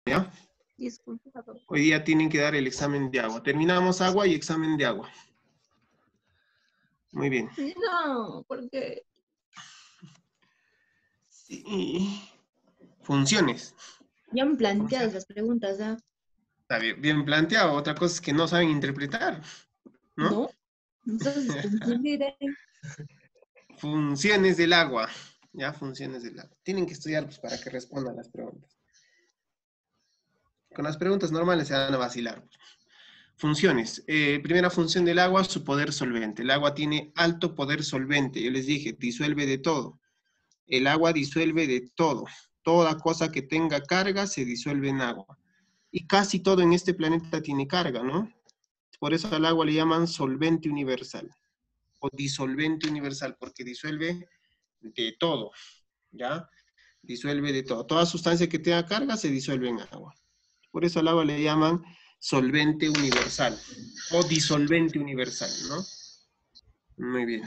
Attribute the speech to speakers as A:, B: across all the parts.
A: ¿Ya?
B: Disculpa.
A: Hoy día tienen que dar el examen de agua. Terminamos agua y examen de agua. Muy bien.
B: No, porque...
A: Sí. Funciones.
B: Ya han planteado
A: Funciones.
B: esas preguntas, ¿ah?
A: Está bien planteado. Otra cosa es que no saben interpretar, ¿no?
B: ¿No? Entonces, confundir, ¿eh?
A: Funciones del agua. Ya, funciones del agua. Tienen que estudiar pues, para que respondan las preguntas. Con las preguntas normales se van a vacilar. Funciones. Primera función del agua, su poder solvente. El agua tiene alto poder solvente. Yo les dije, disuelve de todo. El agua disuelve de todo. Toda cosa que tenga carga se disuelve en agua. Y casi todo en este planeta tiene carga, ¿no? Por eso al agua le llaman solvente universal. O disolvente universal, porque disuelve de todo, ¿ya? Disuelve de todo. Toda sustancia que tenga carga se disuelve en agua. Por eso al agua le llaman solvente universal o disolvente universal, ¿no? Muy bien.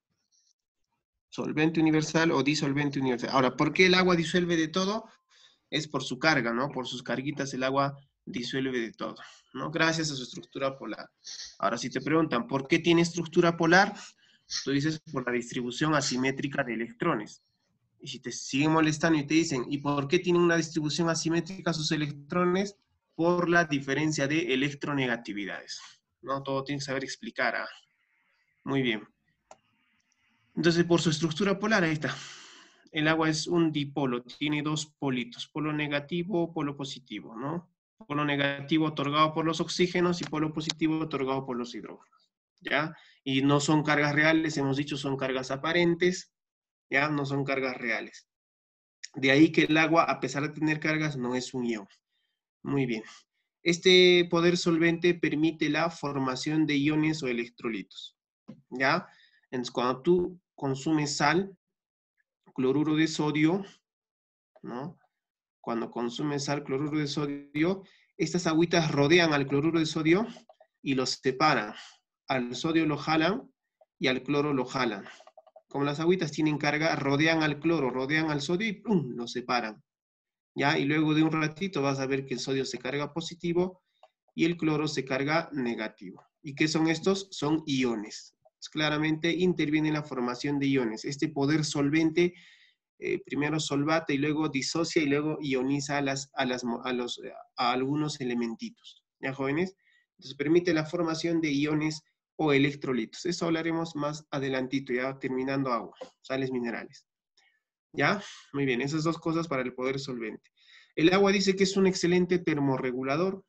A: Solvente universal o disolvente universal. Ahora, ¿por qué el agua disuelve de todo? Es por su carga, ¿no? Por sus carguitas el agua disuelve de todo, ¿no? Gracias a su estructura polar. Ahora, si te preguntan, ¿por qué tiene estructura polar? Tú dices, por la distribución asimétrica de electrones. Y si te siguen molestando y te dicen, ¿y por qué tienen una distribución asimétrica sus electrones? Por la diferencia de electronegatividades, ¿no? Todo tienes que saber explicar. ¿Ah? Muy bien. Entonces, por su estructura polar, ahí está. El agua es un dipolo, tiene dos politos, polo negativo, polo positivo, ¿no? Polo negativo otorgado por los oxígenos y polo positivo otorgado por los hidrógenos, ¿ya? Y no son cargas reales, hemos dicho, son cargas aparentes, ¿ya? No son cargas reales. De ahí que el agua, a pesar de tener cargas, no es un ion. Muy bien. Este poder solvente permite la formación de iones o electrolitos, ¿ya? Entonces, cuando tú consumes sal, cloruro de sodio, ¿no? Cuando consumes sal, cloruro de sodio, estas agüitas rodean al cloruro de sodio y los separan. Al sodio lo jalan y al cloro lo jalan. Como las agüitas tienen carga, rodean al cloro, rodean al sodio y ¡pum!, lo separan. ¿Ya? Y luego de un ratito vas a ver que el sodio se carga positivo y el cloro se carga negativo. ¿Y qué son estos? Son iones. Claramente interviene en la formación de iones. Este poder solvente primero solvata y luego disocia y luego ioniza a algunos elementitos. ¿Ya, jóvenes? Entonces permite la formación de iones o electrolitos. Eso hablaremos más adelantito, ya terminando agua, sales minerales. ¿Ya? Muy bien, esas dos cosas para el poder solvente. El agua dice que es un excelente termorregulador.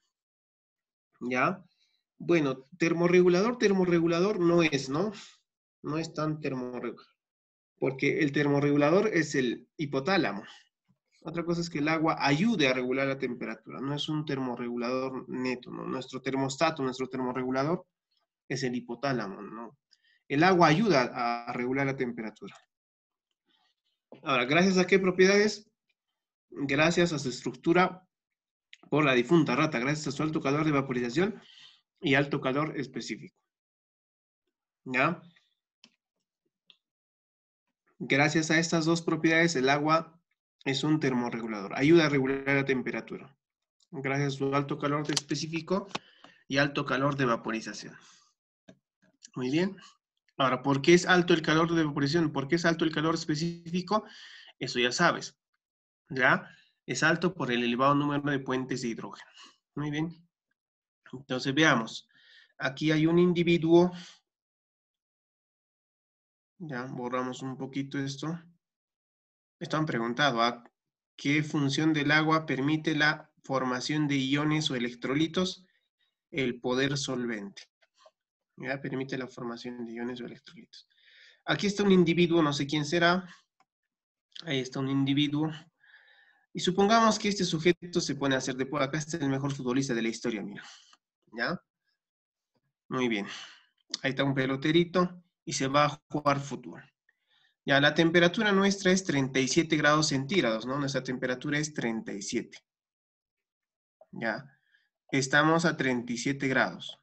A: ¿Ya? Bueno, termorregulador no es, ¿no? No es tan termorregulador. Porque el termorregulador es el hipotálamo. Otra cosa es que el agua ayude a regular la temperatura, no es un termorregulador neto, ¿no? Nuestro termostato, nuestro termorregulador es el hipotálamo, ¿no? El agua ayuda a regular la temperatura. Ahora, ¿gracias a qué propiedades? Gracias a su estructura por la difunta rata, gracias a su alto calor de vaporización y alto calor específico. ¿Ya? Gracias a estas dos propiedades, el agua es un termorregulador, ayuda a regular la temperatura. Gracias a su alto calor específico y alto calor de vaporización. Muy bien. Ahora, ¿por qué es alto el calor de vaporización? ¿Por qué es alto el calor específico? Eso ya sabes. ¿Ya? Es alto por el elevado número de puentes de hidrógeno. Muy bien. Entonces, veamos. Aquí hay un individuo. Ya, borramos un poquito esto. Están preguntando, ¿a qué función del agua permite la formación de iones o electrolitos? El poder solvente. ¿Ya? Permite la formación de iones o electrolitos. Aquí está un individuo, no sé quién será. Ahí está un individuo. Y supongamos que este sujeto se pone a hacer deporte. Acá está el mejor futbolista de la historia, mira. ¿Ya? Muy bien. Ahí está un peloterito y se va a jugar fútbol. Ya, la temperatura nuestra es 37 grados centígrados, ¿no? Nuestra temperatura es 37. Ya. Estamos a 37 grados.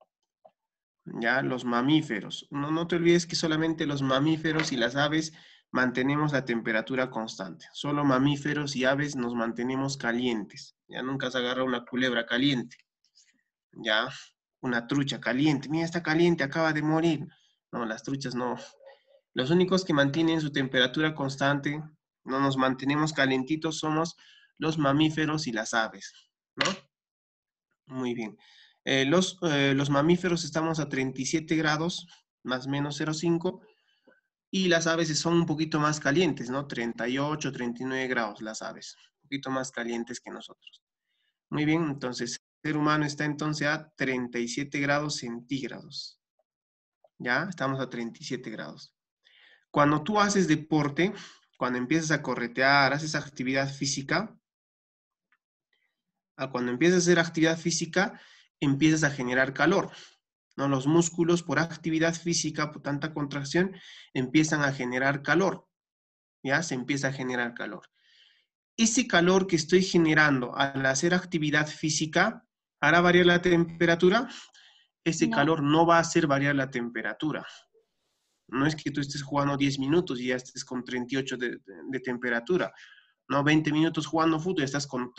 A: Ya, los mamíferos. No te olvides que solamente los mamíferos y las aves mantenemos la temperatura constante. Solo mamíferos y aves nos mantenemos calientes. Ya nunca se agarra una culebra caliente. Ya, una trucha caliente. Mira, está caliente, acaba de morir. No, las truchas no. Los únicos que mantienen su temperatura constante, no nos mantenemos calentitos, somos los mamíferos y las aves, ¿no? Muy bien. Los mamíferos estamos a 37 grados, más o menos 0,5, y las aves son un poquito más calientes, ¿no? 38, 39 grados las aves, un poquito más calientes que nosotros. Muy bien, entonces, el ser humano está entonces a 37 grados centígrados. ¿Ya? Estamos a 37 grados. Cuando tú haces deporte, cuando empiezas a corretear, haces actividad física, cuando empiezas a hacer actividad física, empiezas a generar calor, ¿no? Los músculos por actividad física, por tanta contracción, empiezan a generar calor, ¿ya? Se empieza a generar calor. Ese calor que estoy generando al hacer actividad física, ¿hará variar la temperatura? Ese
B: No.
A: calor no va a hacer variar la temperatura. No es que tú estés jugando 10 minutos y ya estés con 38 de temperatura. No, 20 minutos jugando fútbol y estás con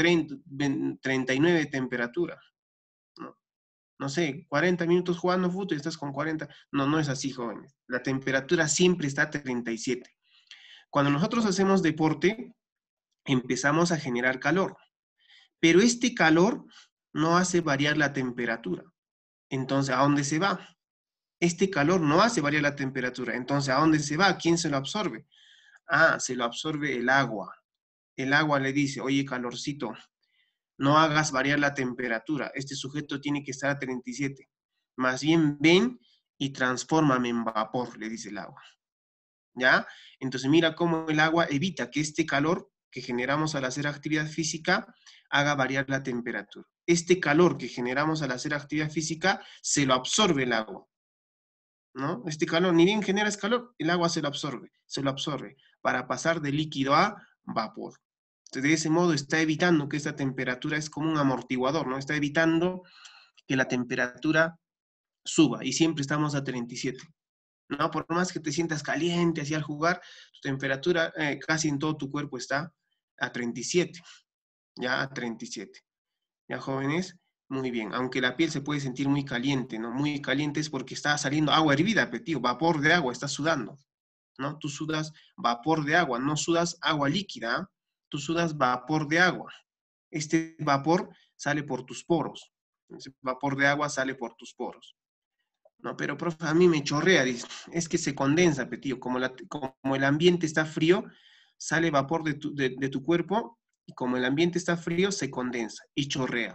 A: 39 de temperatura. No, no sé, 40 minutos jugando fútbol y estás con 40. No, no es así, jóvenes. La temperatura siempre está a 37. Cuando nosotros hacemos deporte, empezamos a generar calor. Pero este calor no hace variar la temperatura. Entonces, ¿a dónde se va? Este calor no hace variar la temperatura. Entonces, ¿a dónde se va? ¿Quién se lo absorbe? Ah, se lo absorbe el agua. El agua le dice, oye, calorcito, no hagas variar la temperatura. Este sujeto tiene que estar a 37. Más bien ven y transfórmame en vapor, le dice el agua. ¿Ya? Entonces mira cómo el agua evita que este calor que generamos al hacer actividad física haga variar la temperatura. Este calor que generamos al hacer actividad física se lo absorbe el agua, ¿no? Este calor, ni bien generas calor, el agua se lo absorbe para pasar de líquido a vapor. Entonces, de ese modo está evitando que esta temperatura es como un amortiguador, ¿no? Está evitando que la temperatura suba y siempre estamos a 37. ¿No? Por más que te sientas caliente así al jugar, tu temperatura casi en todo tu cuerpo está a 37, ya a 37. ¿Ya, jóvenes? Muy bien, aunque la piel se puede sentir muy caliente, ¿no? Muy caliente es porque está saliendo agua hervida, tío, vapor de agua, estás sudando, ¿no? Tú sudas vapor de agua, no sudas agua líquida, ¿eh? Tú sudas vapor de agua. Este vapor sale por tus poros. Ese vapor de agua sale por tus poros. No, pero profe, a mí me chorrea, dice. Es que se condensa, tío. Como el ambiente está frío, sale vapor de tu cuerpo y como el ambiente está frío, se condensa y chorrea.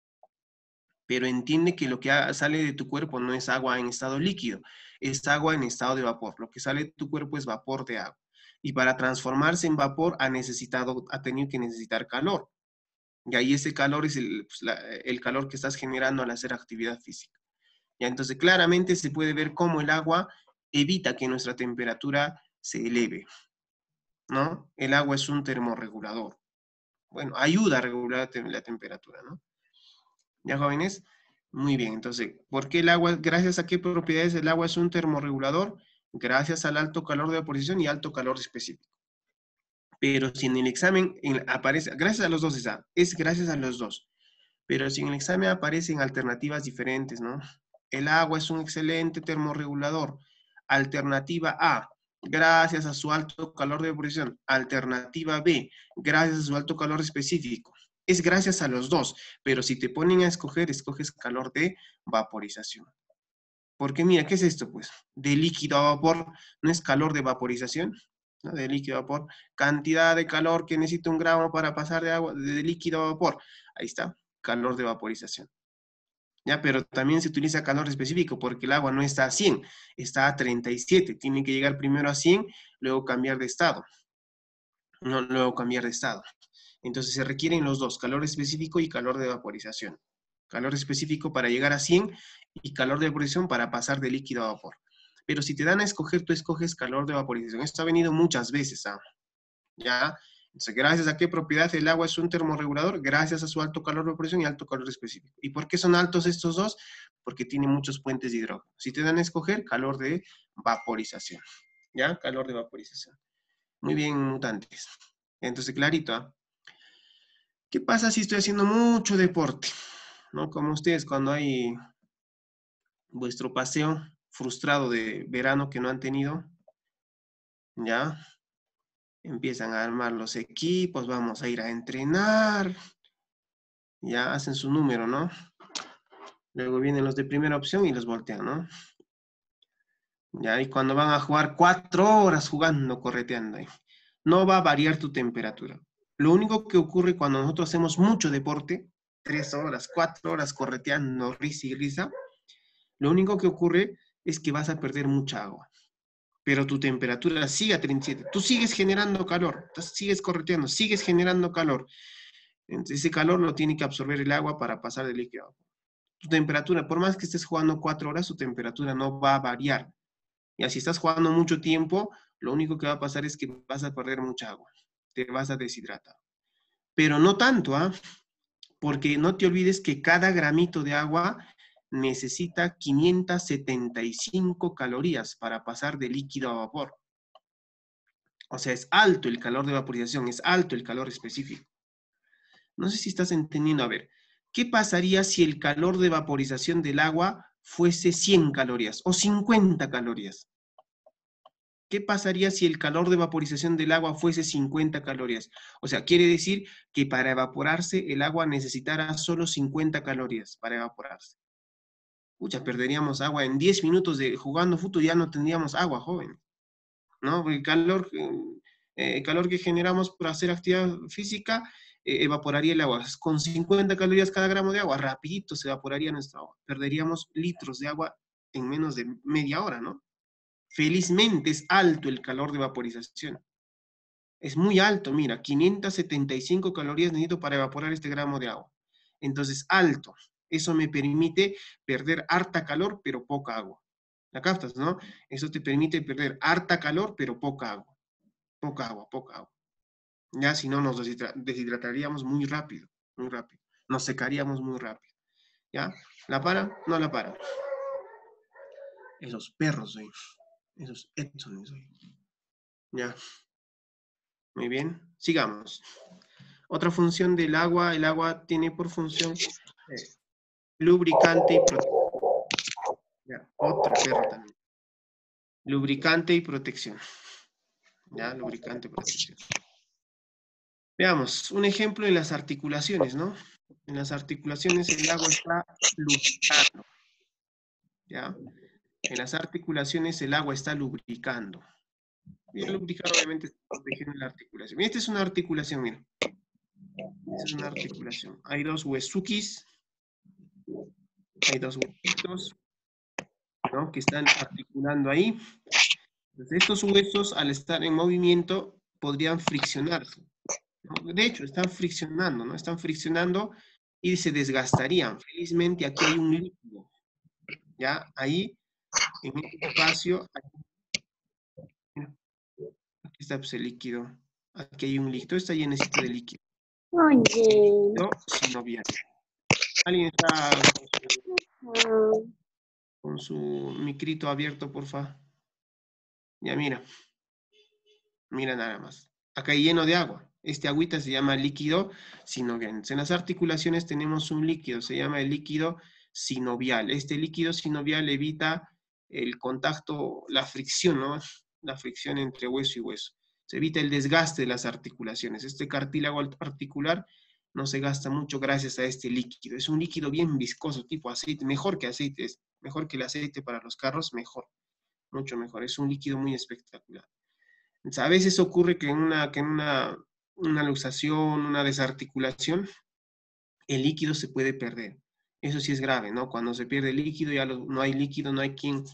A: Pero entiende que lo que sale de tu cuerpo no es agua en estado líquido, es agua en estado de vapor. Lo que sale de tu cuerpo es vapor de agua. Y para transformarse en vapor ha tenido que necesitar calor. Y ahí ese calor es el calor que estás generando al hacer actividad física. ¿Ya? Entonces, claramente se puede ver cómo el agua evita que nuestra temperatura se eleve, ¿no? El agua es un termorregulador. Bueno, ayuda a regular la temperatura, ¿no? ¿Ya, jóvenes? Muy bien, entonces, ¿por qué el agua, gracias a qué propiedades el agua es un termorregulador? Gracias al alto calor de vaporización y alto calor específico. Pero si en el examen aparece, gracias a los dos, es gracias a los dos. Pero si en el examen aparecen alternativas diferentes, ¿no? El agua es un excelente termorregulador. Alternativa A, gracias a su alto calor de vaporización. Alternativa B, gracias a su alto calor específico. Es gracias a los dos, pero si te ponen a escoger, escoges calor de vaporización. Porque mira, ¿qué es esto? Pues de líquido a vapor, ¿no es calor de vaporización? ¿No? De líquido a vapor. Cantidad de calor que necesita un gramo para pasar de líquido a vapor. Ahí está, calor de vaporización. ¿Ya? Pero también se utiliza calor específico porque el agua no está a 100, está a 37. Tiene que llegar primero a 100, luego cambiar de estado. No, luego cambiar de estado. Entonces se requieren los dos, calor específico y calor de vaporización. Calor específico para llegar a 100 y calor de vaporización para pasar de líquido a vapor. Pero si te dan a escoger, tú escoges calor de vaporización. Esto ha venido muchas veces, ¿ah? ¿Ya? Entonces, gracias a qué propiedad el agua es un termorregulador, gracias a su alto calor de vaporización y alto calor específico. ¿Y por qué son altos estos dos? Porque tiene muchos puentes de hidrógeno. Si te dan a escoger, calor de vaporización. ¿Ya? Calor de vaporización. Muy bien, mutantes. Entonces, clarito, ¿ah? ¿Qué pasa si estoy haciendo mucho deporte? ¿No? Como ustedes cuando hay vuestro paseo frustrado de verano que no han tenido, ¿ya? Empiezan a armar los equipos, vamos a ir a entrenar, ya hacen su número, ¿no? Luego vienen los de primera opción y los voltean, ¿no? Ya, y cuando van a jugar 4 horas jugando, correteando, ahí, no va a variar tu temperatura. Lo único que ocurre cuando nosotros hacemos mucho deporte, 3 horas, 4 horas correteando, risa y risa, lo único que ocurre es que vas a perder mucha agua. Pero tu temperatura sigue a 37. Tú sigues generando calor, sigues correteando, sigues generando calor. Entonces, ese calor lo tiene que absorber el agua para pasar del líquido a agua. Tu temperatura, por más que estés jugando 4 horas, tu temperatura no va a variar. Y así estás jugando mucho tiempo, lo único que va a pasar es que vas a perder mucha agua. Te vas a deshidratar. Pero no tanto, ¿ah? Porque no te olvides que cada gramito de agua necesita 575 calorías para pasar de líquido a vapor. O sea, es alto el calor de vaporización, es alto el calor específico. No sé si estás entendiendo. A ver, ¿qué pasaría si el calor de vaporización del agua fuese 100 calorías o 50 calorías? ¿Qué pasaría si el calor de vaporización del agua fuese 50 calorías? O sea, quiere decir que para evaporarse el agua necesitará solo 50 calorías para evaporarse. Pucha, perderíamos agua en 10 minutos de jugando fútbol, ya no tendríamos agua, joven. ¿No? El calor que generamos por hacer actividad física evaporaría el agua. Con 50 calorías cada gramo de agua, rapidito se evaporaría nuestra agua. Perderíamos litros de agua en menos de media hora, ¿no? Felizmente es alto el calor de vaporización. Es muy alto, mira, 575 calorías necesito para evaporar este gramo de agua. Entonces, alto. Eso me permite perder harta calor, pero poca agua. ¿La captas, no? Eso te permite perder harta calor, pero poca agua. Poca agua, poca agua. Ya, si no, nos deshidrataríamos muy rápido, muy rápido. Nos secaríamos muy rápido. ¿Ya? ¿La para? No la para. Esos perros, hoy. Esos Edsones, hoy. Ya. Muy bien. Sigamos. Otra función del agua, el agua tiene por función lubricante y protección. Ya, otro perro también. Lubricante y protección. Ya, lubricante y protección. Veamos, un ejemplo en las articulaciones, ¿no? En las articulaciones el agua está lubricando. ¿Ya? En las articulaciones el agua está lubricando. Y el lubricar obviamente está protegiendo la articulación. Esta es una articulación, mira. Esta es una articulación. Hay dos huesuquis. Hay dos huesitos, ¿no? Que están articulando ahí. Entonces, estos huesos, al estar en movimiento, podrían friccionarse, ¿no? De hecho, están friccionando, ¿no? Están friccionando y se desgastarían. Felizmente, aquí hay un líquido. ¿Ya? Ahí, en este espacio, aquí está pues, el líquido. Aquí hay un líquido. Está llenecito de líquido.
B: Oye.
A: No, sinovial. ¿Alguien está con su micrito abierto, por favor? Ya, mira. Mira nada más. Acá hay lleno de agua. Este agüita se llama líquido sinovial. En las articulaciones tenemos un líquido, se llama el líquido sinovial. Este líquido sinovial evita el contacto, la fricción, ¿no? La fricción entre hueso y hueso. Se evita el desgaste de las articulaciones. Este cartílago articular no se gasta mucho gracias a este líquido. Es un líquido bien viscoso, tipo aceite, mejor que aceite, es mejor que el aceite para los carros, mejor, mucho mejor. Es un líquido muy espectacular. A veces ocurre que en una luxación, una desarticulación, el líquido se puede perder. Eso sí es grave, ¿no? Cuando se pierde el líquido, ya no hay líquido, no hay quien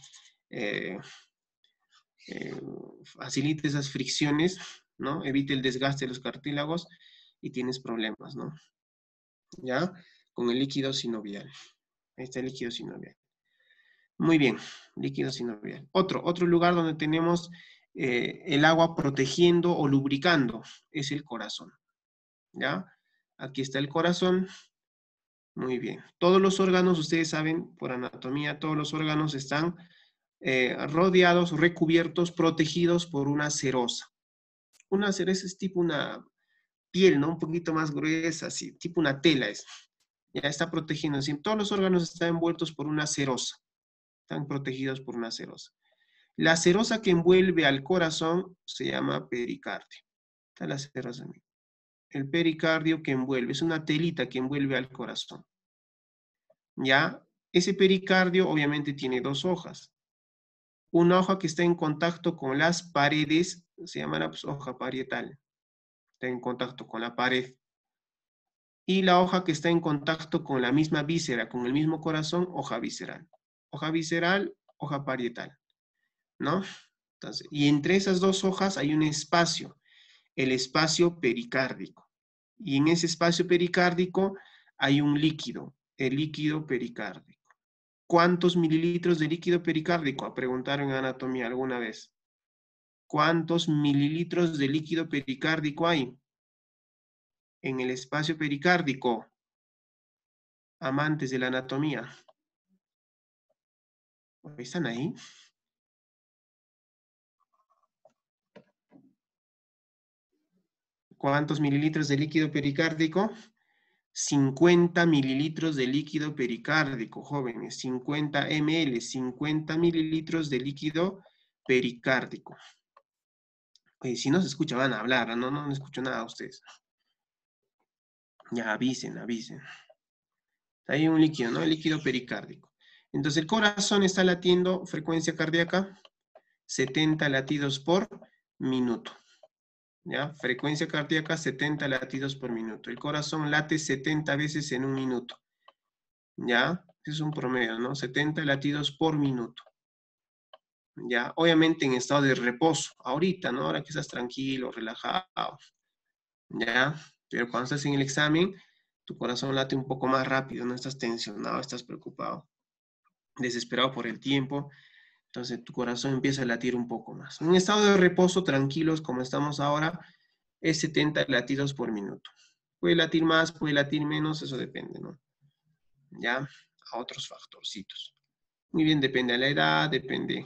A: facilite esas fricciones, ¿no? Evite el desgaste de los cartílagos y tienes problemas, ¿no? ¿Ya? Con el líquido sinovial. Ahí está el líquido sinovial. Muy bien, líquido sinovial. Otro lugar donde tenemos el agua protegiendo o lubricando es el corazón. ¿Ya? Aquí está el corazón. Muy bien. Todos los órganos, ustedes saben, por anatomía, todos los órganos están rodeados, recubiertos, protegidos por una serosa. Una cereza es tipo una piel, ¿no? Un poquito más gruesa, así, tipo una tela es. Ya está protegiendo. Así, todos los órganos están envueltos por una serosa. Están protegidos por una serosa. La serosa que envuelve al corazón se llama pericardio. Está la serosa. El pericardio que envuelve, es una telita que envuelve al corazón. ¿Ya? Ese pericardio obviamente tiene dos hojas. Una hoja que está en contacto con las paredes se llamará pues, hoja parietal. Está en contacto con la pared. Y la hoja que está en contacto con la misma víscera, con el mismo corazón, hoja visceral. Hoja visceral, hoja parietal. ¿No? Entonces, y entre esas dos hojas hay un espacio, el espacio pericárdico. Y en ese espacio pericárdico hay un líquido, el líquido pericárdico. ¿Cuántos mililitros de líquido pericárdico? Preguntaron en anatomía alguna vez. ¿Cuántos mililitros de líquido pericárdico hay en el espacio pericárdico? Amantes de la anatomía. ¿Están ahí? ¿Cuántos mililitros de líquido pericárdico? 50 mililitros de líquido pericárdico, jóvenes. 50 ml, 50 mililitros de líquido pericárdico. Oye, si no se escucha, van a hablar. No escucho nada a ustedes. Ya, avisen. Hay un líquido, ¿no? El líquido pericárdico. Entonces, el corazón está latiendo, frecuencia cardíaca, 70 latidos por minuto. ¿Ya? Frecuencia cardíaca, 70 latidos por minuto. El corazón late 70 veces en un minuto. ¿Ya? Es un promedio, ¿no? 70 latidos por minuto. ¿Ya? Obviamente en estado de reposo, ahorita, ¿no? Ahora que estás tranquilo, relajado. ¿Ya? Pero cuando estás en el examen, tu corazón late un poco más rápido, no estás tensionado, estás preocupado, desesperado por el tiempo. Entonces tu corazón empieza a latir un poco más. En estado de reposo, tranquilos, como estamos ahora, es 70 latidos por minuto. Puede latir más, puede latir menos, eso depende, ¿no? Ya, a otros factorcitos. Muy bien, depende a la edad, depende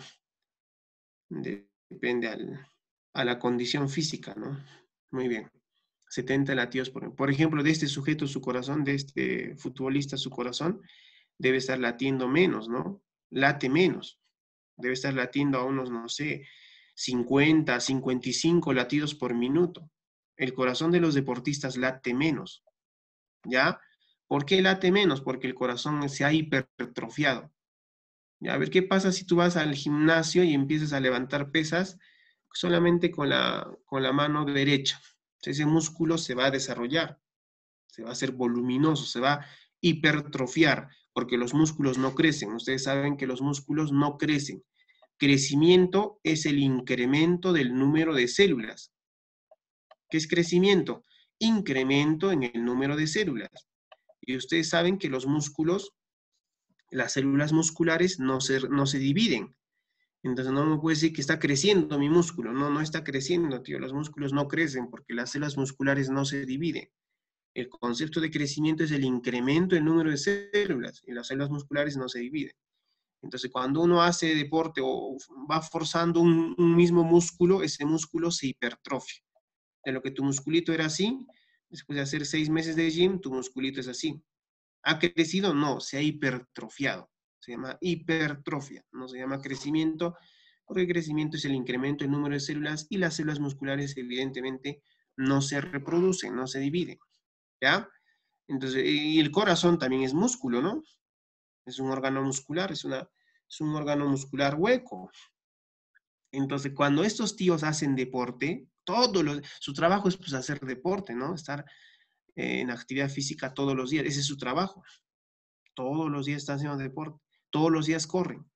A: a la condición física, ¿no? Muy bien. 70 latidos por ejemplo, de este sujeto, su corazón, de este futbolista, su corazón, debe estar latiendo menos, ¿no? Late menos. Debe estar latiendo a unos, no sé, 50, 55 latidos por minuto. El corazón de los deportistas late menos, ¿ya? ¿Por qué late menos? Porque el corazón se ha hipertrofiado. ¿Ya? A ver, ¿qué pasa si tú vas al gimnasio y empiezas a levantar pesas solamente con la mano derecha? Ese músculo se va a desarrollar, se va a hacer voluminoso, se va a hipertrofiar, porque los músculos no crecen. Ustedes saben que los músculos no crecen. Crecimiento es el incremento del número de células. ¿Qué es crecimiento? Incremento en el número de células. Y ustedes saben que los músculos, las células musculares no se dividen. Entonces no me puede decir que está creciendo mi músculo. No está creciendo, tío. Los músculos no crecen porque las células musculares no se dividen. El concepto de crecimiento es el incremento del número de células y las células musculares no se dividen. Entonces, cuando uno hace deporte o va forzando un mismo músculo, ese músculo se hipertrofia. De lo que tu musculito era así, después de hacer 6 meses de gym, tu musculito es así. ¿Ha crecido? No, se ha hipertrofiado. Se llama hipertrofia, no se llama crecimiento, porque el crecimiento es el incremento del número de células y las células musculares evidentemente no se reproducen, no se dividen. ¿Ya? Entonces, y el corazón también es músculo, ¿no? Es un órgano muscular, es un órgano muscular hueco. Entonces, cuando estos tíos hacen deporte, su trabajo es pues hacer deporte, ¿no? Estar en actividad física todos los días, ese es su trabajo. Todos los días están haciendo deporte, todos los días corren.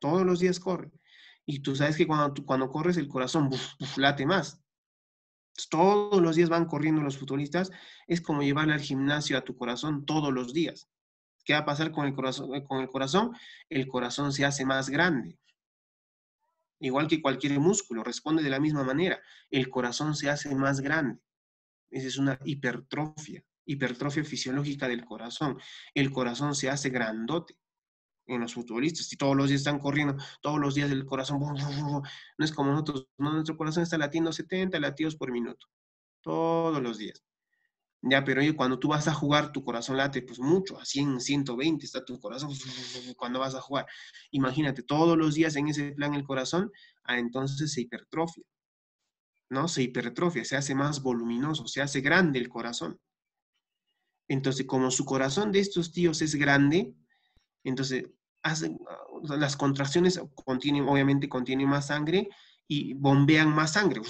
A: Y tú sabes que cuando corres el corazón late más. Todos los días van corriendo los futbolistas, es como llevarle al gimnasio a tu corazón todos los días. ¿Qué va a pasar con el corazón? El corazón se hace más grande. Igual que cualquier músculo, responde de la misma manera. El corazón se hace más grande. Esa es una hipertrofia fisiológica del corazón. El corazón se hace grandote. en los futbolistas, si todos los días están corriendo, todos los días el corazón, no es como nosotros, ¿no? Nuestro corazón está latiendo 70 latidos por minuto, todos los días. Ya, pero oye, cuando tú vas a jugar, tu corazón late pues mucho, a 100, 120 está tu corazón cuando vas a jugar. Imagínate, todos los días en ese plan el corazón, entonces se hipertrofia, ¿no? Se hipertrofia, se hace más voluminoso, se hace grande el corazón. Entonces, como su corazón de estos tíos es grande, entonces hacen, las contracciones contienen, obviamente contienen más sangre y bombean más sangre.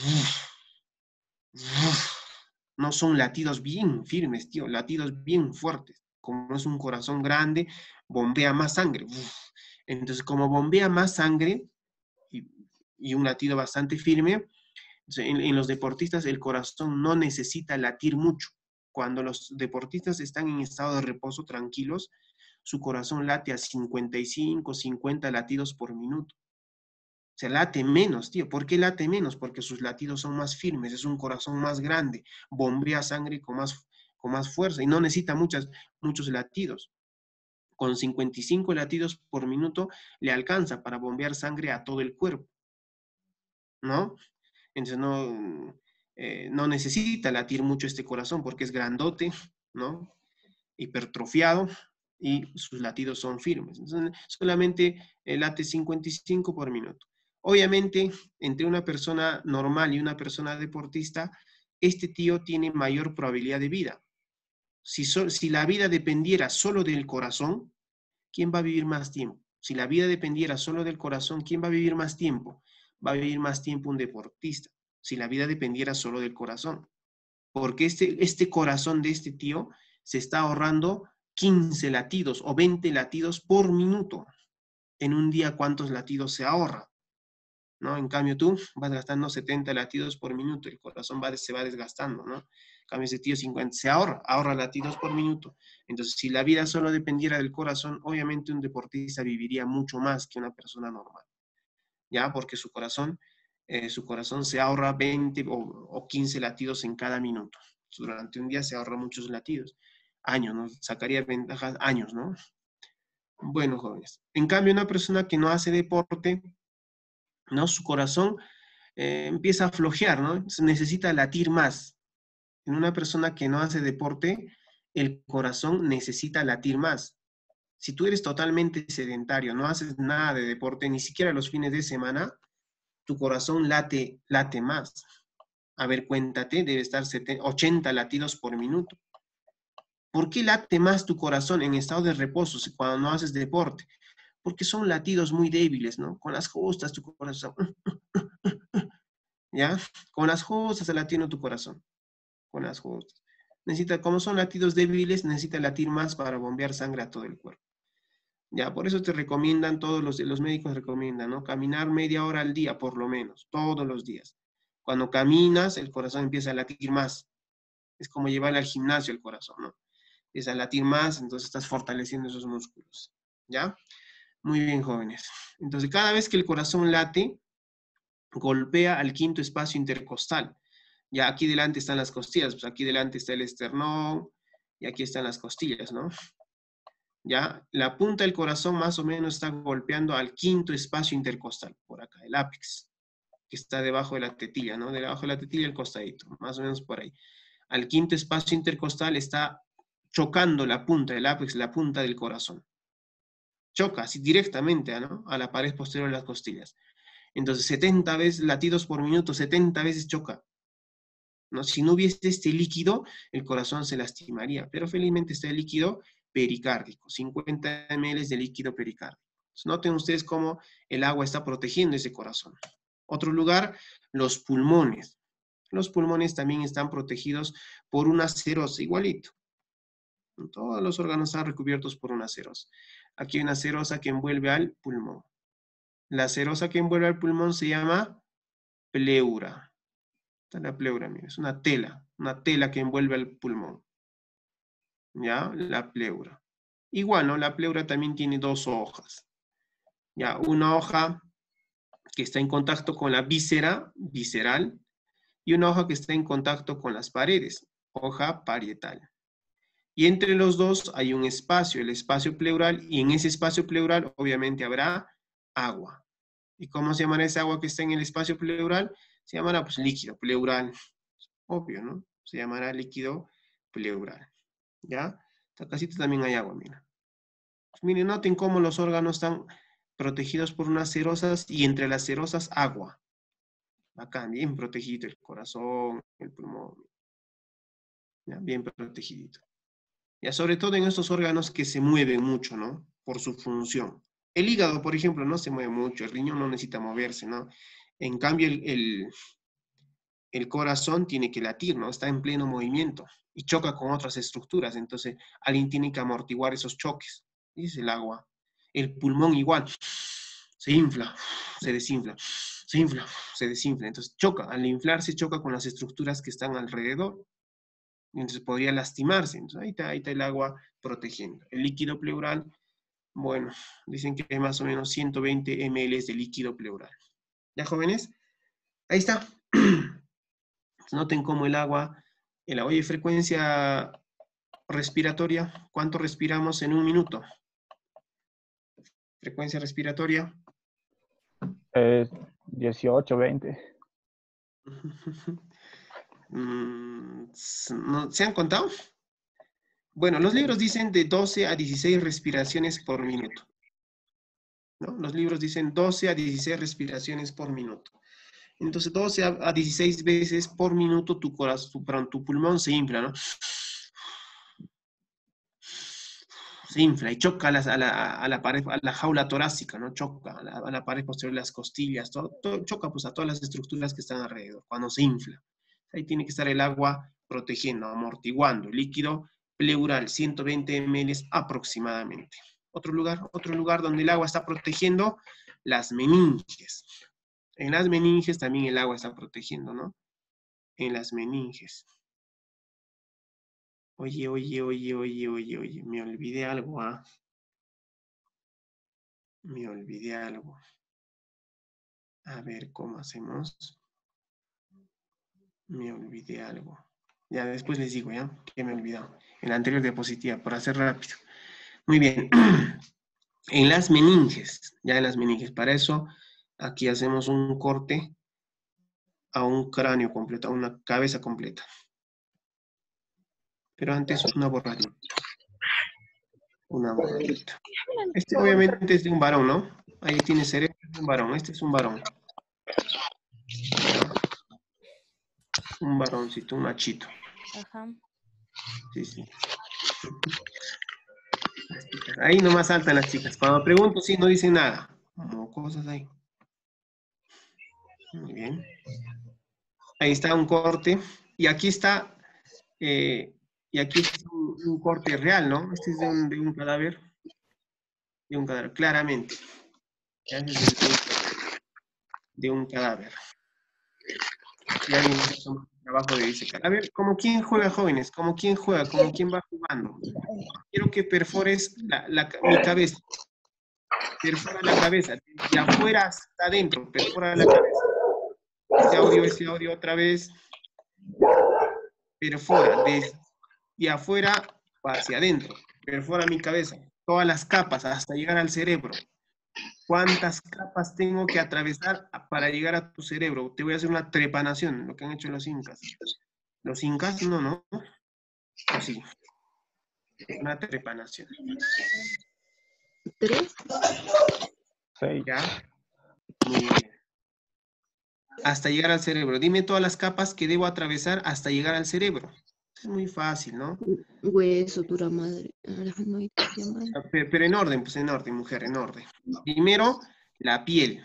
A: No son latidos bien firmes, tío, latidos bien fuertes. Como es un corazón grande, bombea más sangre. Entonces, como bombea más sangre y, y un latido bastante firme, en los deportistas el corazón no necesita latir mucho. Cuando los deportistas están en estado de reposo tranquilos, su corazón late a 55, 50 latidos por minuto. O sea, late menos, tío. ¿Por qué late menos? Porque sus latidos son más firmes, es un corazón más grande, bombea sangre con más fuerza y no necesita muchos latidos. Con 55 latidos por minuto le alcanza para bombear sangre a todo el cuerpo, ¿no? Entonces no necesita latir mucho este corazón porque es grandote, ¿no? Hipertrofiado y sus latidos son firmes. Entonces, solamente late 55 por minuto. Obviamente, entre una persona normal y una persona deportista, este tío tiene mayor probabilidad de vida. Si la vida dependiera solo del corazón, ¿quién va a vivir más tiempo? Si la vida dependiera solo del corazón, ¿quién va a vivir más tiempo? Va a vivir más tiempo un deportista. Si la vida dependiera solo del corazón. Porque este corazón de este tío se está ahorrando 15 latidos o 20 latidos por minuto. En un día, ¿cuántos latidos se ahorra? ¿No? En cambio, tú vas gastando 70 latidos por minuto, el corazón se va desgastando, ¿no? En cambio, ese tío 50 se ahorra latidos por minuto. Entonces, si la vida solo dependiera del corazón, obviamente un deportista viviría mucho más que una persona normal, ¿ya? Porque su corazón se ahorra 20 o 15 latidos en cada minuto. Durante un día se ahorra muchos latidos. Años, ¿no? Sacaría ventajas años, ¿no? Bueno, jóvenes. En cambio, una persona que no hace deporte, ¿no? Su corazón empieza a flojear, ¿no? Se necesita latir más. En una persona que no hace deporte, el corazón necesita latir más. Si tú eres totalmente sedentario, no haces nada de deporte, ni siquiera los fines de semana, tu corazón late más. A ver, cuéntate, debe estar 80 latidos por minuto. ¿Por qué late más tu corazón en estado de reposo cuando no haces deporte? Porque son latidos muy débiles, ¿no? Con las justas tu corazón, ¿ya? Con las justas latiendo tu corazón, con las justas. Como son latidos débiles, necesita latir más para bombear sangre a todo el cuerpo. Ya, por eso te recomiendan, todos los médicos recomiendan, ¿no? Caminar media hora al día, por lo menos, todos los días. Cuando caminas, el corazón empieza a latir más. Es como llevar al gimnasio el corazón, ¿no? Empieza a latir más, entonces estás fortaleciendo esos músculos. ¿Ya? Muy bien, jóvenes. Entonces, cada vez que el corazón late, golpea al quinto espacio intercostal. Ya aquí delante están las costillas, pues aquí delante está el esternón y aquí están las costillas, ¿no? Ya, la punta del corazón más o menos está golpeando al quinto espacio intercostal, por acá, el ápex, que está debajo de la tetilla, ¿no? Debajo de la tetilla el costadito, más o menos por ahí. Al quinto espacio intercostal está chocando la punta del ápex, la punta del corazón. Choca así directamente, ¿no? A la pared posterior de las costillas. Entonces, 70 veces latidos por minuto, 70 veces choca. ¿No? Si no hubiese este líquido, el corazón se lastimaría, pero felizmente está el líquido pericárdico, 50 ml de líquido pericárdico. Entonces, noten ustedes cómo el agua está protegiendo ese corazón. Otro lugar, los pulmones. Los pulmones también están protegidos por una serosa, igualito. Todos los órganos están recubiertos por una serosa. Aquí hay una serosa que envuelve al pulmón. La serosa que envuelve al pulmón se llama pleura. Esta es la pleura, mira, es una tela que envuelve al pulmón. ¿Ya? La pleura. Igual, ¿no? La pleura también tiene dos hojas. ¿Ya? Una hoja que está en contacto con la víscera, visceral, y una hoja que está en contacto con las paredes, hoja parietal. Y entre los dos hay un espacio, el espacio pleural, y en ese espacio pleural obviamente habrá agua. ¿Y cómo se llamará esa agua que está en el espacio pleural? Se llamará pues líquido pleural. Obvio, ¿no? Se llamará líquido pleural. ¿Ya? Acá también hay agua, mira. Pues miren, noten cómo los órganos están protegidos por unas cerosas y entre las cerosas agua. Acá, bien protegido el corazón, el pulmón. ¿Ya? Bien protegidito. Ya, sobre todo en estos órganos que se mueven mucho, ¿no? Por su función. El hígado, por ejemplo, no se mueve mucho, el riñón no necesita moverse, ¿no? En cambio, el corazón tiene que latir, ¿no? Está en pleno movimiento y choca con otras estructuras, entonces alguien tiene que amortiguar esos choques. Y es el agua. El pulmón igual, se infla, se desinfla, se infla, se desinfla. Entonces choca, al inflarse choca con las estructuras que están alrededor. Entonces podría lastimarse. Entonces ahí está el agua protegiendo. El líquido pleural, bueno, dicen que hay más o menos 120 ml de líquido pleural. ¿Ya, jóvenes? Ahí está. Noten cómo el agua, oye, frecuencia respiratoria, ¿cuánto respiramos en un minuto? Frecuencia respiratoria.
C: 18, 20.
A: ¿Se han contado? Bueno, los libros dicen de 12 a 16 respiraciones por minuto. ¿No? Los libros dicen 12 a 16 respiraciones por minuto. Entonces, 12 a 16 veces por minuto tu corazón, tu pulmón se infla, ¿no? Se infla y choca a la pared, a la jaula torácica, ¿no? Choca a la pared posterior de las costillas, todo choca pues a todas las estructuras que están alrededor, cuando se infla. Ahí tiene que estar el agua protegiendo, amortiguando, líquido pleural, 120 ml aproximadamente. Otro lugar donde el agua está protegiendo, las meninges. En las meninges también el agua está protegiendo, ¿no? En las meninges. Oye, me olvidé algo, ¿ah? Me olvidé algo. A ver, ¿cómo hacemos? Me olvidé algo. Ya, después les digo, ¿ya? Que me he olvidado. En la anterior diapositiva, por hacer rápido. Muy bien. En las meninges, ya en las meninges. Para eso, aquí hacemos un corte a un cráneo completo, a una cabeza completa. Pero antes, una borradita. Una borradita. Este obviamente es de un varón, ¿no? Ahí tiene cerebro de un varón. Este es un varón. Un varoncito, un machito.
D: Ajá.
A: Sí. Ahí nomás saltan las chicas. Cuando pregunto, sí, no dicen nada. Como cosas ahí. Muy bien. Ahí está un corte. Y aquí está, un corte real, ¿no? Este es de un cadáver. De un cadáver, claramente. Ya de un cadáver. Y alguien hizo un trabajo de disecar. A ver, ¿como quién juega, jóvenes? ¿Como quién juega? ¿Como quién va jugando? Quiero que perfores mi cabeza. Perfora la cabeza. De afuera hasta adentro. Perfora la cabeza. Ese audio otra vez. Perfora. De afuera hacia adentro. Perfora mi cabeza. Todas las capas hasta llegar al cerebro. ¿Cuántas capas tengo que atravesar para llegar a tu cerebro? Te voy a hacer una trepanación, lo que han hecho los incas. Los incas, no. Sí. Una trepanación.
B: 3.
C: 6.
A: ¿Ya? Muy bien. Hasta llegar al cerebro. Dime todas las capas que debo atravesar hasta llegar al cerebro. Es muy fácil, ¿no?
B: Hueso, dura madre.
A: Pero en orden, pues en orden, mujer, en orden. Primero, la piel.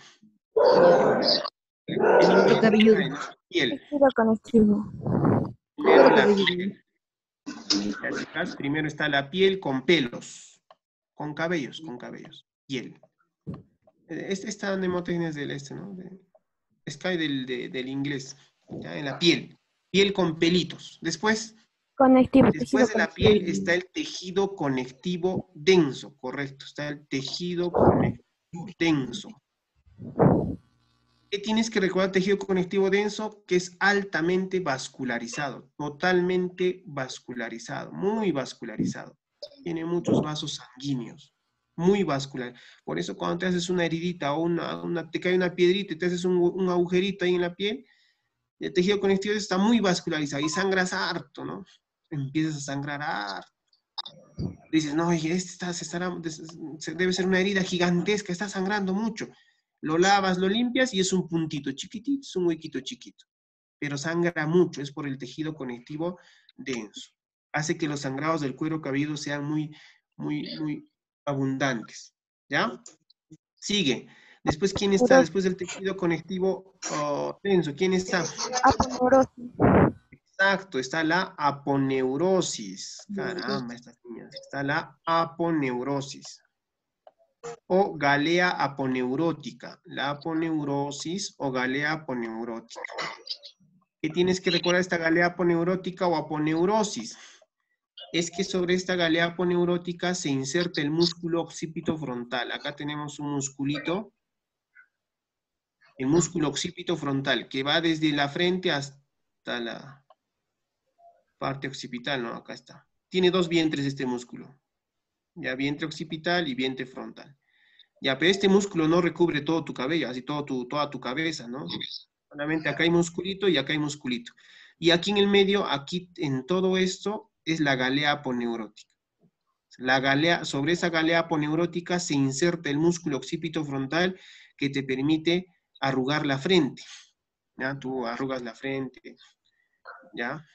B: Cabelludo.
A: Piel.
D: Tejido conectivo.
A: Primero la piel. Ya, chicas, primero está la piel con pelos. Con cabellos. Piel. Esta mnemotecnia es del ¿no? Sky del inglés. Ya, en la piel. Piel con pelitos. Después de la piel está el tejido conectivo denso, correcto. Está el tejido conectivo denso. ¿Qué tienes que recordar del tejido conectivo denso? Que es altamente vascularizado, totalmente vascularizado, muy vascularizado. Tiene muchos vasos sanguíneos, muy vascular. Por eso cuando te haces una heridita o te cae una piedrita y te haces un agujerito ahí en la piel, el tejido conectivo está muy vascularizado y sangras harto, ¿no? Empiezas a sangrar harto. Dices, no, oye, debe ser una herida gigantesca, está sangrando mucho. Lo lavas, lo limpias y es un puntito chiquitito, es un huequito chiquito. Pero sangra mucho, es por el tejido conectivo denso. Hace que los sangrados del cuero cabelludo sean muy abundantes. ¿Ya? Sigue. Después, ¿quién está? Después del tejido conectivo denso, ¿quién está?
D: Aponeurosis.
A: Exacto, está la aponeurosis. Caramba, estas niñas. Está la aponeurosis. O galea aponeurótica. La aponeurosis o galea aponeurótica. ¿Qué tienes que recordar esta galea aponeurótica o aponeurosis? Es que sobre esta galea aponeurótica se inserta el músculo occipito frontal. Acá tenemos un musculito. El músculo occipito frontal, que va desde la frente hasta la parte occipital, ¿no? Acá está. Tiene dos vientres este músculo. Ya, vientre occipital y vientre frontal. Ya, pero este músculo no recubre todo tu cabello, así toda tu cabeza, ¿no? Solamente acá hay musculito y acá hay musculito. Y aquí en el medio, aquí en todo esto, es la galea aponeurótica. Sobre esa galea aponeurótica se inserta el músculo occipito frontal que te permite arrugar la frente. ¿Ya? Tú arrugas la frente, ¿ya?